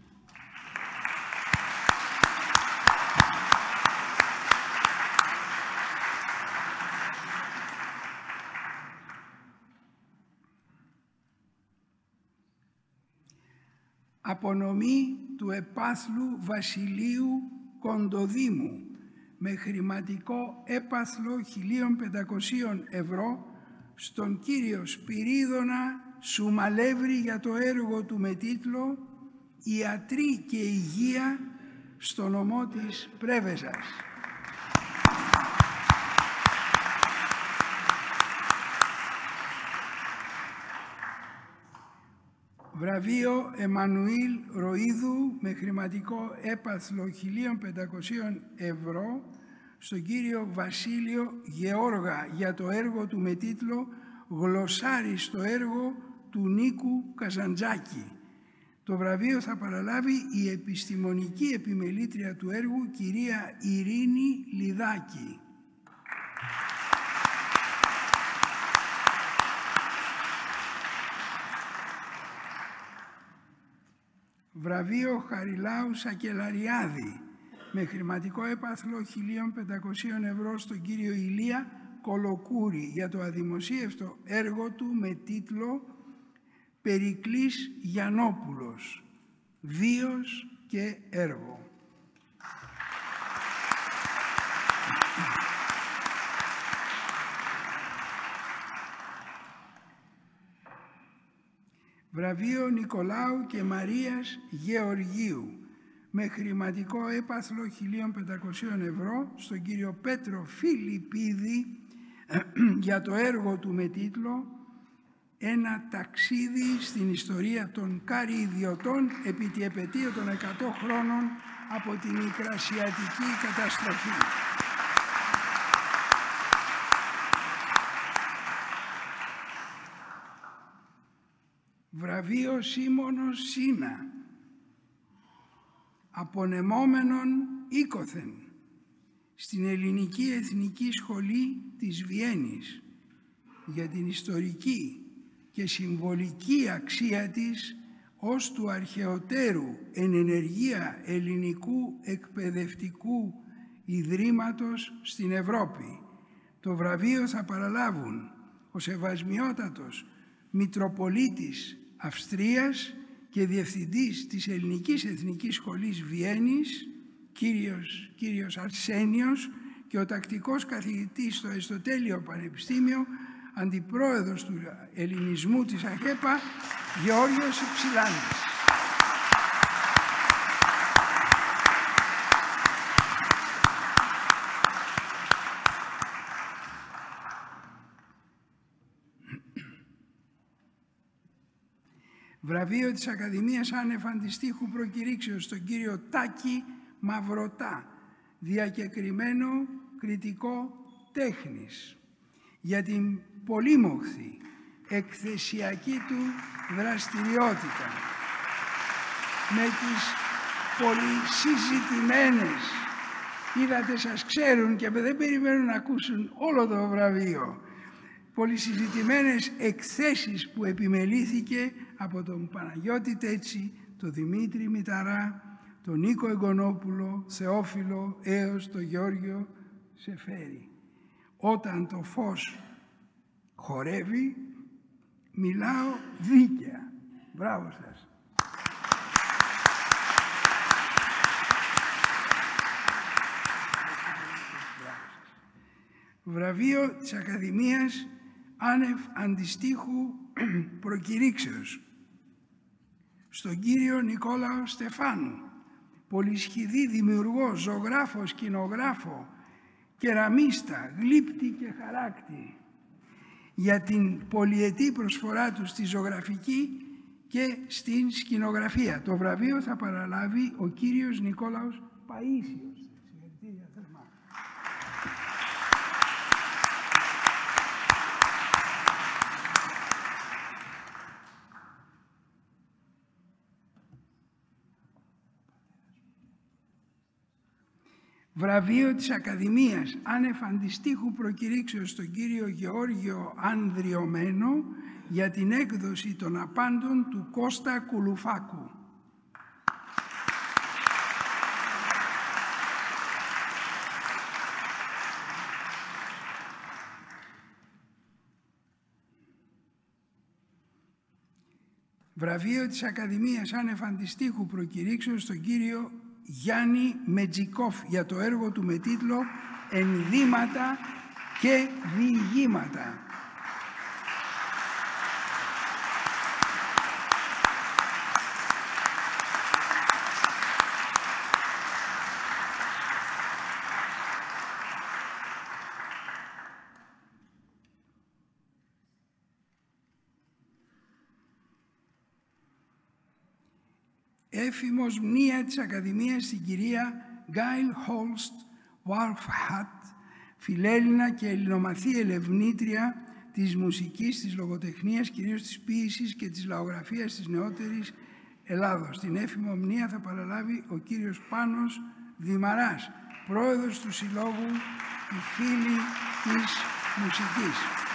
Απονομή του επάθλου Βασιλείου Κοντοδήμου με χρηματικό έπαθλο χίλια πεντακόσια ευρώ στον κύριο Σπυρίδωνα Σουμαλεύρη για το έργο του με τίτλο «Ιατρή και Υγεία στο νομό της Πρέβεζας». Βραβείο Εμμανουήλ Ροΐδου με χρηματικό έπαθλο χίλια πεντακόσια ευρώ στον κύριο Βασίλειο Γεώργα για το έργο του με τίτλο «Γλωσσάρι στο έργο του Νίκου Καζαντζάκη». Το βραβείο θα παραλάβει η επιστημονική επιμελήτρια του έργου, κυρία Ειρήνη Λιδάκη. Βραβείο Χαριλάου Σακελαριάδη με χρηματικό έπαθλο χίλια πεντακόσια ευρώ στον κύριο Ηλία Κολοκούρη για το αδημοσίευτο έργο του με τίτλο «Περικλής Γιαννόπουλος, βίος και έργο». Βραβείο Νικολάου και Μαρίας Γεωργίου με χρηματικό έπαθλο χίλια πεντακόσια ευρώ στον κύριο Πέτρο Φιλιππίδη για το έργο του με τίτλο «Ένα ταξίδι στην ιστορία των καρυδιωτών επί τη επετειο των εκατό χρόνων από την Μικρασιατική καταστροφή». Βραβείο Σίμωνος Σίνα, απονεμόμενον οίκοθεν, στην Ελληνική Εθνική Σχολή της Βιέννης για την ιστορική και συμβολική αξία της ως του αρχαιοτέρου εν ενεργεία ελληνικού εκπαιδευτικού ιδρύματος στην Ευρώπη. Το βραβείο θα παραλάβουν ο Σεβασμιότατος Μητροπολίτης Αυστρίας και Διευθυντής της Ελληνικής Εθνικής Σχολής Βιέννης, κύριος, κύριος Αρσένιος, και ο τακτικός καθηγητής στο Αριστοτέλειο Πανεπιστήμιο, αντιπρόεδρος του Ελληνισμού της ΑΧΕΠΑ, Γεώργιος Υψηλάνης. Βραβείο της Ακαδημίας Άνευ Αντιστοίχου Προκηρύξεως στον κύριο Τάκη Μαυρωτά, διακεκριμένο κριτικό τέχνης, για την πολύμοχθη εκθεσιακή του δραστηριότητα, με τις πολυσυζητημένες, είδατε σας ξέρουν και δεν περιμένουν να ακούσουν όλο το βραβείο, πολυσυζητημένες εκθέσεις που επιμελήθηκε από τον Παναγιώτη Τέτση, τον Δημήτρη Μηταρά, τον Νίκο Εγκονόπουλο, Θεόφιλο, έως τον Γιώργιο Σεφέρη. Όταν το φως χορεύει, μιλάω δίκαια. Μπράβο σας. Βραβείο της Ακαδημίας Άνευ Αντιστοίχου Προκηρύξεως στον κύριο Νικόλαο Στεφάνου, πολυσχηδή δημιουργό, ζωγράφο, σκηνογράφο, κεραμίστα, γλύπτη και χαράκτη, για την πολυετή προσφορά του στη ζωγραφική και στην σκηνογραφία. Το βραβείο θα παραλάβει ο κύριος Νικόλαος Παΐσιος. Βραβείο της Ακαδημίας Άνευ Αντιστοίχου Προκηρύξεως στον κύριο Γεώργιο Ανδριωμένο για την έκδοση των απάντων του Κώστα Κουλουφάκου. Βραβείο της Ακαδημίας Άνευ Αντιστοίχου Προκηρύξεως στον κύριο Γιάννη Μετζικόφ για το έργο του με τίτλο «Ενδύματα και διηγήματα». Έφημος μνήα της Ακαδημίας στην κυρία Γκάιλ Χόλστ Βάρφχατ, φιλέλληνα και ελληνομαθή ελευνήτρια της μουσικής, της λογοτεχνίας, κυρίως της ποίησης και της λαογραφίας της νεότερης Ελλάδος. Την έφημο μνήα θα παραλάβει ο κύριος Πάνος Δημαράς, πρόεδρος του Συλλόγου «Οι Φίλοι της Μουσικής».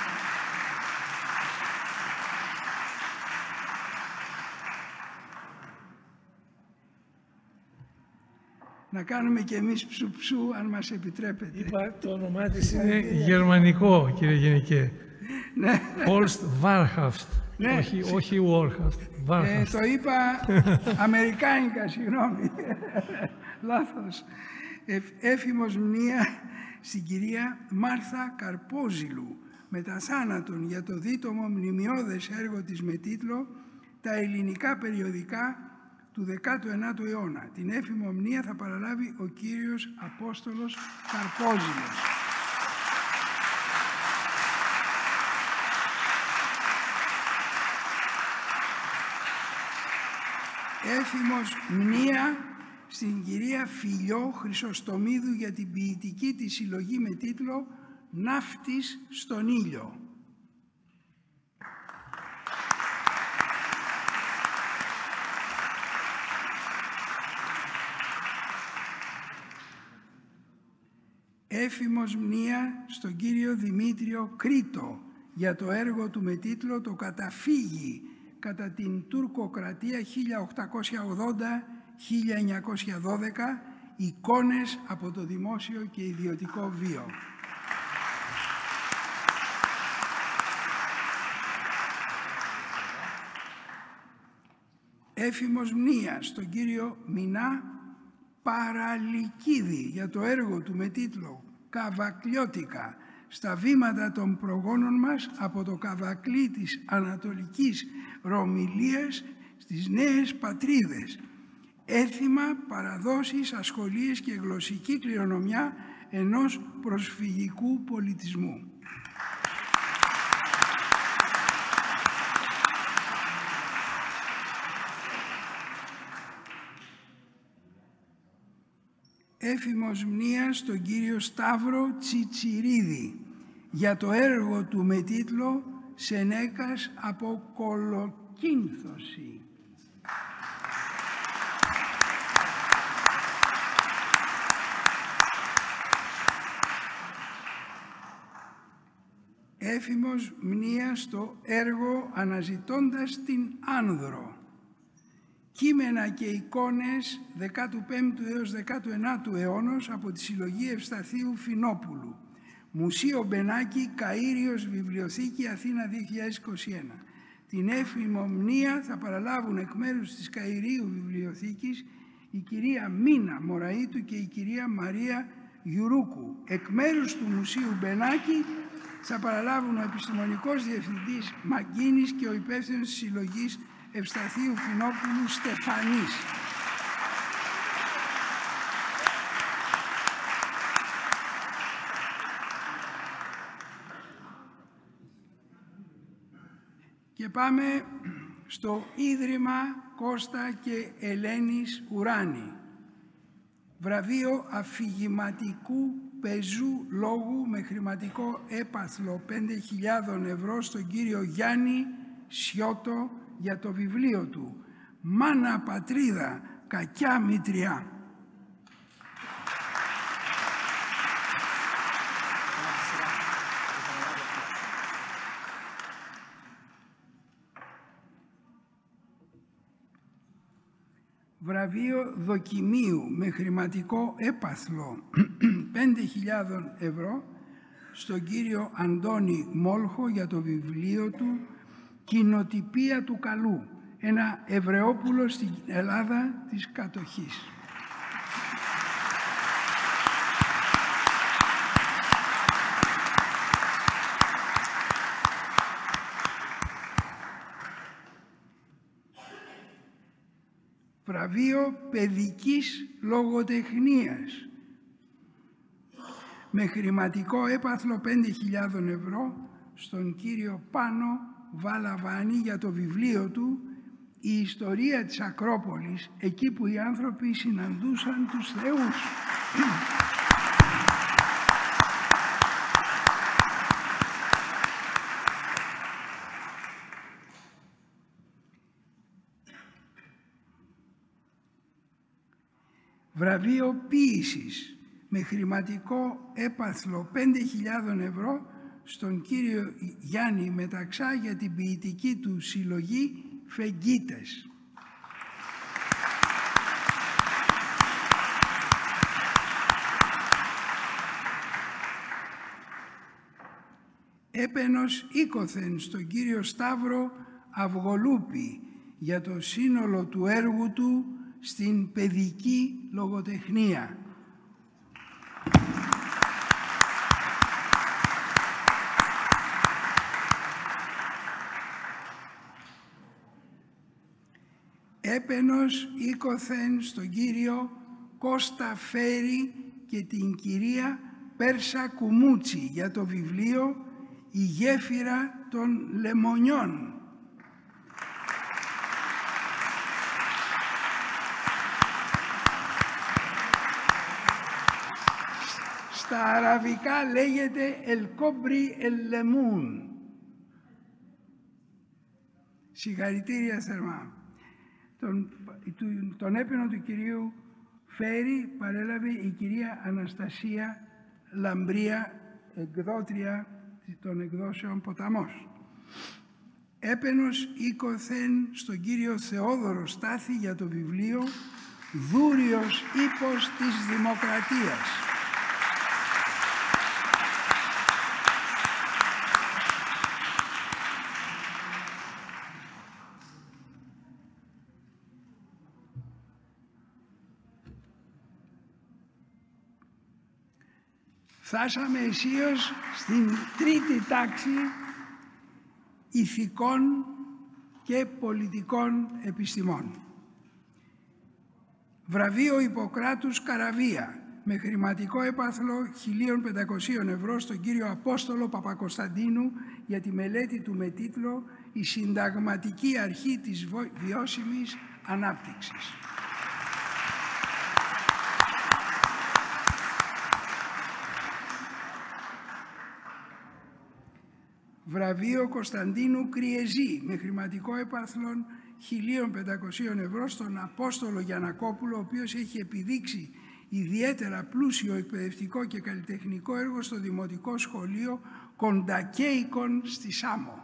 Να κάνουμε και εμείς ψου-ψου, αν μας επιτρέπετε. Είπα, το όνομά της είναι γερμανικό, κύριε Γενικέ. Ναι. Horst Warhast. Ναι. Όχι, όχι Warhast. Warhast. Ε, το είπα αμερικάνικα, συγγνώμη. Λάθος. Ε, έφημος μνήα στην κυρία Μάρθα Καρπόζηλου, μετά θάνατον για το δίτομο μνημειώδες έργο της με τίτλο «Τα ελληνικά περιοδικά του δεκάτου ενάτου αιώνα». Την έφημο μνήα θα παραλάβει ο κύριος Απόστολος Καρπόζηλος. Έφημος μνήα στην κυρία Φιλιό Χρυσοστομίδου για την ποιητική της συλλογή με τίτλο «Ναύτης στον ήλιο». Έφημος μνήα στον κύριο Δημήτριο Κρήτο για το έργο του με τίτλο «Το καταφύγι» κατά την τουρκοκρατία χίλια οκτακόσια ογδόντα με χίλια εννιακόσια δώδεκα, εικόνες από το δημόσιο και ιδιωτικό βίο. Έφημος μνήα στον κύριο Μινά Παραλικίδη για το έργο του με τίτλο «Καβακλιώτικα» στα βήματα των προγόνων μας από το Καβακλί της Ανατολικής Ρωμιλίας στις νέες πατρίδες. Έθιμα, παραδόσεις, ασχολίες και γλωσσική κληρονομιά ενός προσφυγικού πολιτισμού. Έφημος μνήα στον κύριο Σταύρο Τσιτσιρίδη για το έργο του με τίτλο «Σενέκας από Κολοκύνθωση». Έφημος μνήα στο έργο «Αναζητώντας την Άνδρο». Κείμενα και εικόνες δεκάτου πέμπτου έως δεκάτου ενάτου αιώνος από τη συλλογή Ευσταθίου Φινόπουλου. Μουσείο Μπενάκη, Καΐριος, Βιβλιοθήκη, Αθήνα δύο χιλιάδες είκοσι ένα. Την έφημο μνήα θα παραλάβουν εκ μέρους της Καηρίου Βιβλιοθήκης η κυρία Μίνα Μωραΐτου και η κυρία Μαρία Γιουρούκου. Εκ μέρους του Μουσείου Μπενάκη θα παραλάβουν ο επιστημονικός διευθυντής Μαγκίνης και ο υπεύθυνος της συλλογής Ευσταθίου Φινόπουλου Στεφανής. Και πάμε στο Ίδρυμα Κώστα και Ελένης Ουράνη. Βραβείο αφηγηματικού πεζού λόγου με χρηματικό έπαθλο πέντε χιλιάδες ευρώ στον κύριο Γιάννη Σιώτο για το βιβλίο του «Μάνα πατρίδα, κακιά μητριά». Βραβείο δοκιμίου με χρηματικό έπαθλο πέντε χιλιάδες ευρώ στον κύριο Αντώνη Μόλχο για το βιβλίο του «Κοινοτυπία του καλού», ένα Εβραιόπουλο στην Ελλάδα της κατοχής. Βραβείο παιδικής λογοτεχνίας με χρηματικό έπαθλο πέντε χιλιάδες ευρώ στον κύριο Πάνο Βαλαβάνη για το βιβλίο του «Η ιστορία της Ακρόπολης», εκεί που οι άνθρωποι συναντούσαν τους θεούς. βραβείο ποίησης με χρηματικό έπαθλο πέντε χιλιάδες ευρώ στον κύριο Γιάννη Μεταξά για την ποιητική του συλλογή «Φεγγίτες». Έπαινος οίκοθεν στον κύριο Σταύρο Αυγολούπη για το σύνολο του έργου του στην παιδική λογοτεχνία. Έπαινος οίκοθεν στον κύριο Κώστα Φέρη και την κυρία Πέρσα Κουμούτσι για το βιβλίο «Η γέφυρα των Λεμονιών». Στα αραβικά λέγεται «El Kobri El Lemoun». Συγχαρητήρια θερμά. Τον, τον έπαινο του κυρίου Φέρη παρέλαβε η κυρία Αναστασία Λαμπρία, εκδότρια των εκδόσεων Ποταμός. Έπαινος οίκοθεν στον κύριο Θεόδωρο Στάθη για το βιβλίο «Δούριος ύπος της Δημοκρατίας». Φτάσαμε αισίως στην τρίτη τάξη ηθικών και πολιτικών επιστημών. Βραβείο Ιπποκράτους Καραβία με χρηματικό έπαθλο χίλια πεντακόσια ευρώ στον κύριο Απόστολο Παπακοσταντίνου για τη μελέτη του με τίτλο «Η συνταγματική αρχή της βιώσιμης ανάπτυξης». Βραβείο Κωνσταντίνου Κριεζή με χρηματικό έπαθλο χίλια πεντακόσια ευρώ στον Απόστολο Γιαννακόπουλο, ο οποίος έχει επιδείξει ιδιαίτερα πλούσιο εκπαιδευτικό και καλλιτεχνικό έργο στο Δημοτικό Σχολείο Κοντακέικον στη Σάμο.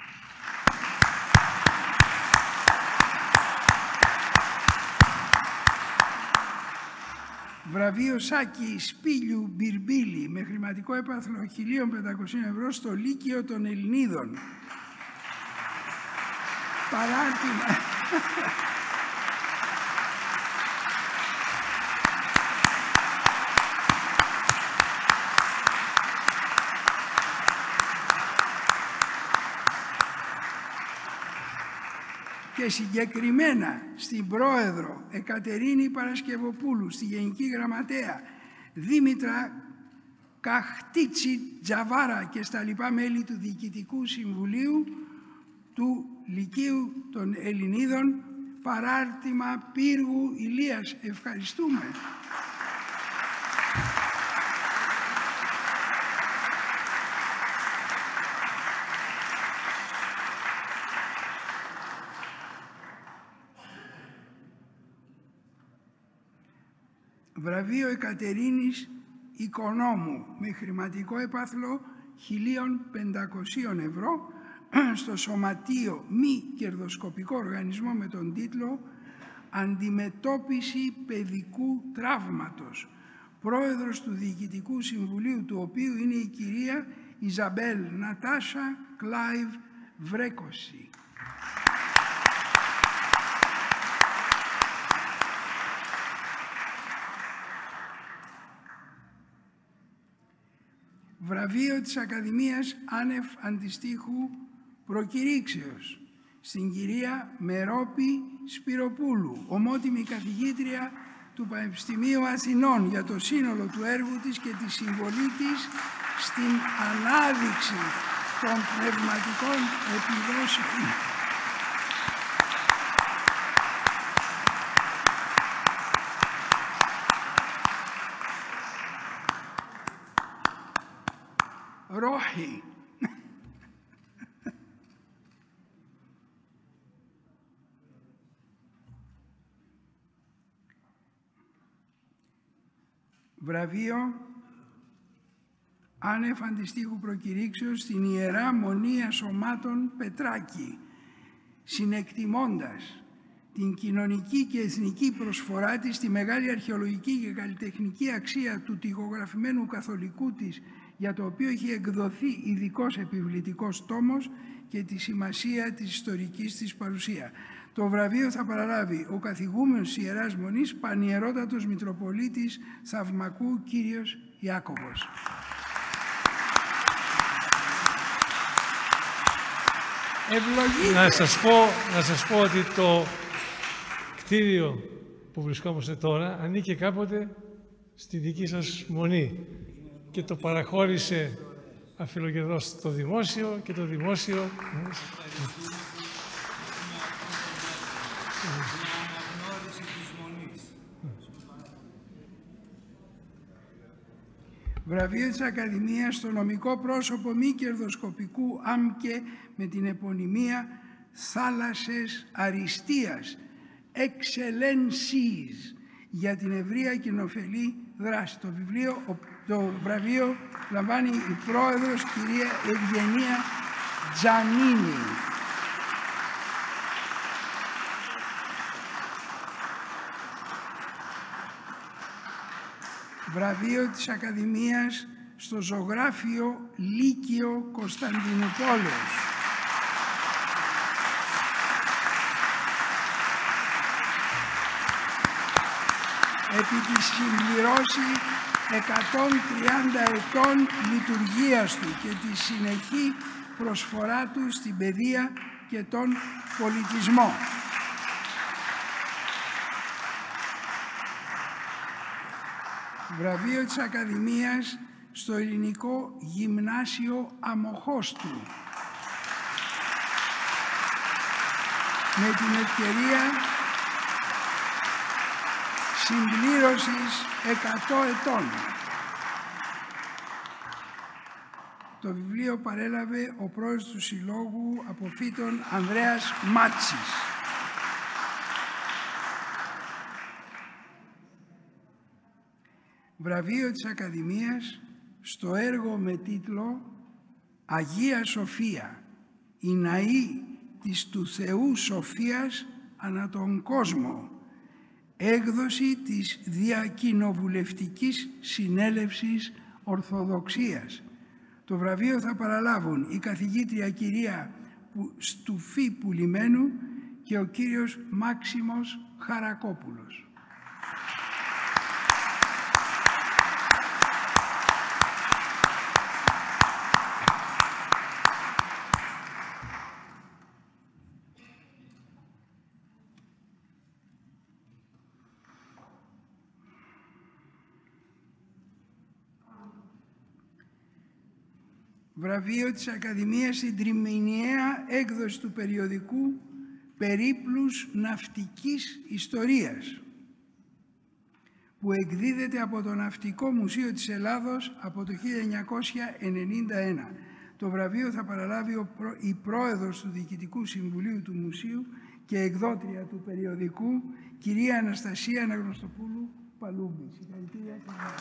Βραβείο Σάκη Σπήλιου Μπιρμπίλη με χρηματικό έπαθλο χίλια πεντακόσια ευρώ στο Λύκειο των Ελληνίδων. Παράρτημα. Και συγκεκριμένα στην Πρόεδρο Εκατερίνη Παρασκευοπούλου, στη Γενική Γραμματέα Δήμητρα Καχτίτσι Τζαβάρα και στα λοιπά μέλη του Διοικητικού Συμβουλίου του Λυκείου των Ελληνίδων, παράρτημα Πύργου Ηλίας. Ευχαριστούμε. Βραβείο Εκατερίνης Οικονόμου με χρηματικό έπαθλο χίλια πεντακόσια ευρώ στο Σωματείο Μη Κερδοσκοπικό Οργανισμό με τον τίτλο «Αντιμετώπιση παιδικού τραύματος», πρόεδρος του Διοικητικού Συμβουλίου του οποίου είναι η κυρία Ιζαμπέλ Νατάσα Κλάιβ Βρέκωση. Βραβείο της Ακαδημίας Άνευ Αντιστοίχου Προκηρύξεως στην κυρία Μερόπη Σπυροπούλου, ομότιμη καθηγήτρια του Πανεπιστημίου Αθηνών, για το σύνολο του έργου της και τη συμβολή της στην ανάδειξη των πνευματικών επιδόσεων Ρόχι. βραβείο άνευ αντιστοίχου προκηρύξεως στην Ιερά Μονή Σωμάτων Πετράκη, συνεκτιμώντας την κοινωνική και εθνική προσφορά της, τη μεγάλη αρχαιολογική και καλλιτεχνική αξία του τοιχογραφημένου καθολικού της, για το οποίο έχει εκδοθεί ειδικός επιβλητικός τόμος, και τη σημασία της ιστορικής της παρουσία. Το βραβείο θα παραλάβει ο καθηγούμενος της Ιεράς Μονής, Πανιερότατος Μητροπολίτης Θαυμακού κύριος Ιάκωβος. Ευλογείτε. Να σας πω, να σας πω ότι το κτίριο που βρισκόμαστε τώρα ανήκε κάποτε στη δική σας μονή και το παραχώρησε αφιλοκερδός το δημόσιο και το δημόσιο... Βραβείο της Ακαδημίας στο νομικό πρόσωπο μη κερδοσκοπικού άμκε με την επωνυμία Θάλασσες Αριστείας, Excellencies, για την ευρεία κοινοφελή δράση. Το, βιβλίο, το βραβείο λαμβάνει η πρόεδρος κυρία Ευγενία Τζανίνη. Βραβείο της Ακαδημίας στο Ζωγράφιο Λύκειο Κωνσταντινούπολης. Επί τη συμπληρώση εκατόν τριάντα ετών λειτουργίας του και τη συνεχή προσφορά του στην παιδεία και τον πολιτισμό. Βραβείο της Ακαδημίας στο Ελληνικό Γυμνάσιο Αμοχώστου, με την ευκαιρία συμπλήρωσης εκατό ετών. Το βιβλίο παρέλαβε ο πρόεδρος του Συλλόγου Αποφύτων Ανδρέας Μάτσης. Βραβείο της Ακαδημίας στο έργο με τίτλο «Αγία Σοφία, η ναή της του Θεού Σοφίας ανά τον κόσμο», έκδοση της Διακοινοβουλευτικής Συνέλευσης Ορθοδοξίας. Το βραβείο θα παραλάβουν η καθηγήτρια κυρία Στουφή Πουλημένου και ο κύριος Μάξιμος Χαρακόπουλος. Βραβείο της Ακαδημίας στην τριμηνιαία έκδοση του περιοδικού «Περίπλους Ναυτικής Ιστορίας», που εκδίδεται από το Ναυτικό Μουσείο της Ελλάδος από το χίλια εννιακόσια ενενήντα ένα. Το βραβείο θα παραλάβει η πρόεδρος του Διοικητικού Συμβουλίου του Μουσείου και εκδότρια του περιοδικού, κυρία Αναστασία Αναγνωστοπούλου Παλούμπη. Συγχαρητήρια.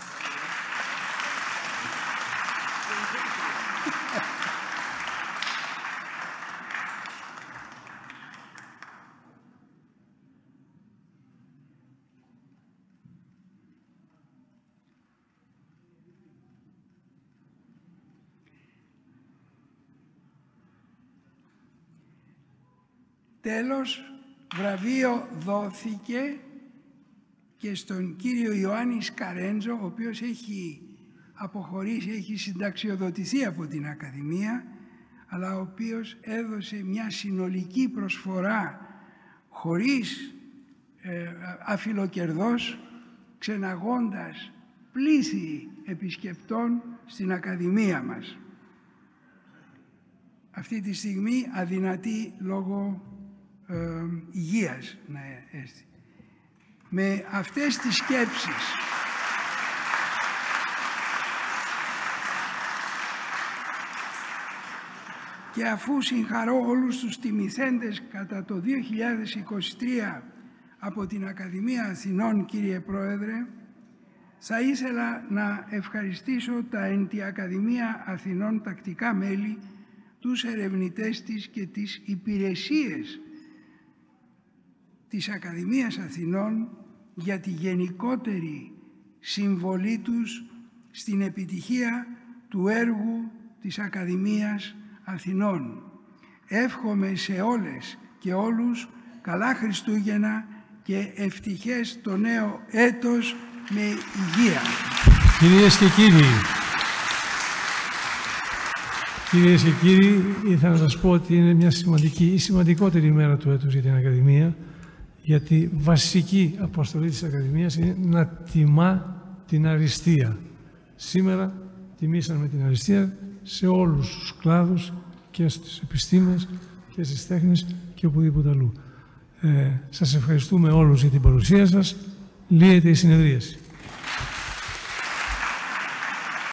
Τέλος, βραβείο δόθηκε και στον κύριο Ιωάννη Σκαρέντζο, ο οποίος έχει αποχωρήσει, έχει συνταξιοδοτηθεί από την Ακαδημία, αλλά ο οποίος έδωσε μια συνολική προσφορά χωρίς ε, αφιλοκερδός, ξεναγώντας πλήθη επισκεπτών στην Ακαδημία μας. Αυτή τη στιγμή αδυνατεί λόγω ε, υγείας να έρθει. Με αυτές τις σκέψεις και αφού συγχαρώ όλους τους τιμηθέντες κατά το δύο χιλιάδες είκοσι τρία από την Ακαδημία Αθηνών, κύριε Πρόεδρε, Θα ήθελα να ευχαριστήσω τα εν τη Ακαδημία Αθηνών τακτικά μέλη, τους ερευνητές της και τις υπηρεσίες της Ακαδημίας Αθηνών για τη γενικότερη συμβολή τους στην επιτυχία του έργου της Ακαδημίας Αθηνών. Εύχομαι σε όλες και όλους καλά Χριστούγεννα και ευτυχές το νέο έτος με υγεία. Κυρίες και κύριοι, κυρίες και κύριοι, ήθελα να σας πω ότι είναι μια σημαντική ή σημαντικότερη ημέρα του έτους για την Ακαδημία, γιατί βασική αποστολή της Ακαδημίας είναι να τιμά την αριστεία. Σήμερα τιμήσαμε την αριστεία σε όλους τους κλάδους και στις επιστήμες και στις τέχνες και οπουδήποτε αλλού. Ε, σας ευχαριστούμε όλους για την παρουσία σας. Λύεται η συνεδρίαση.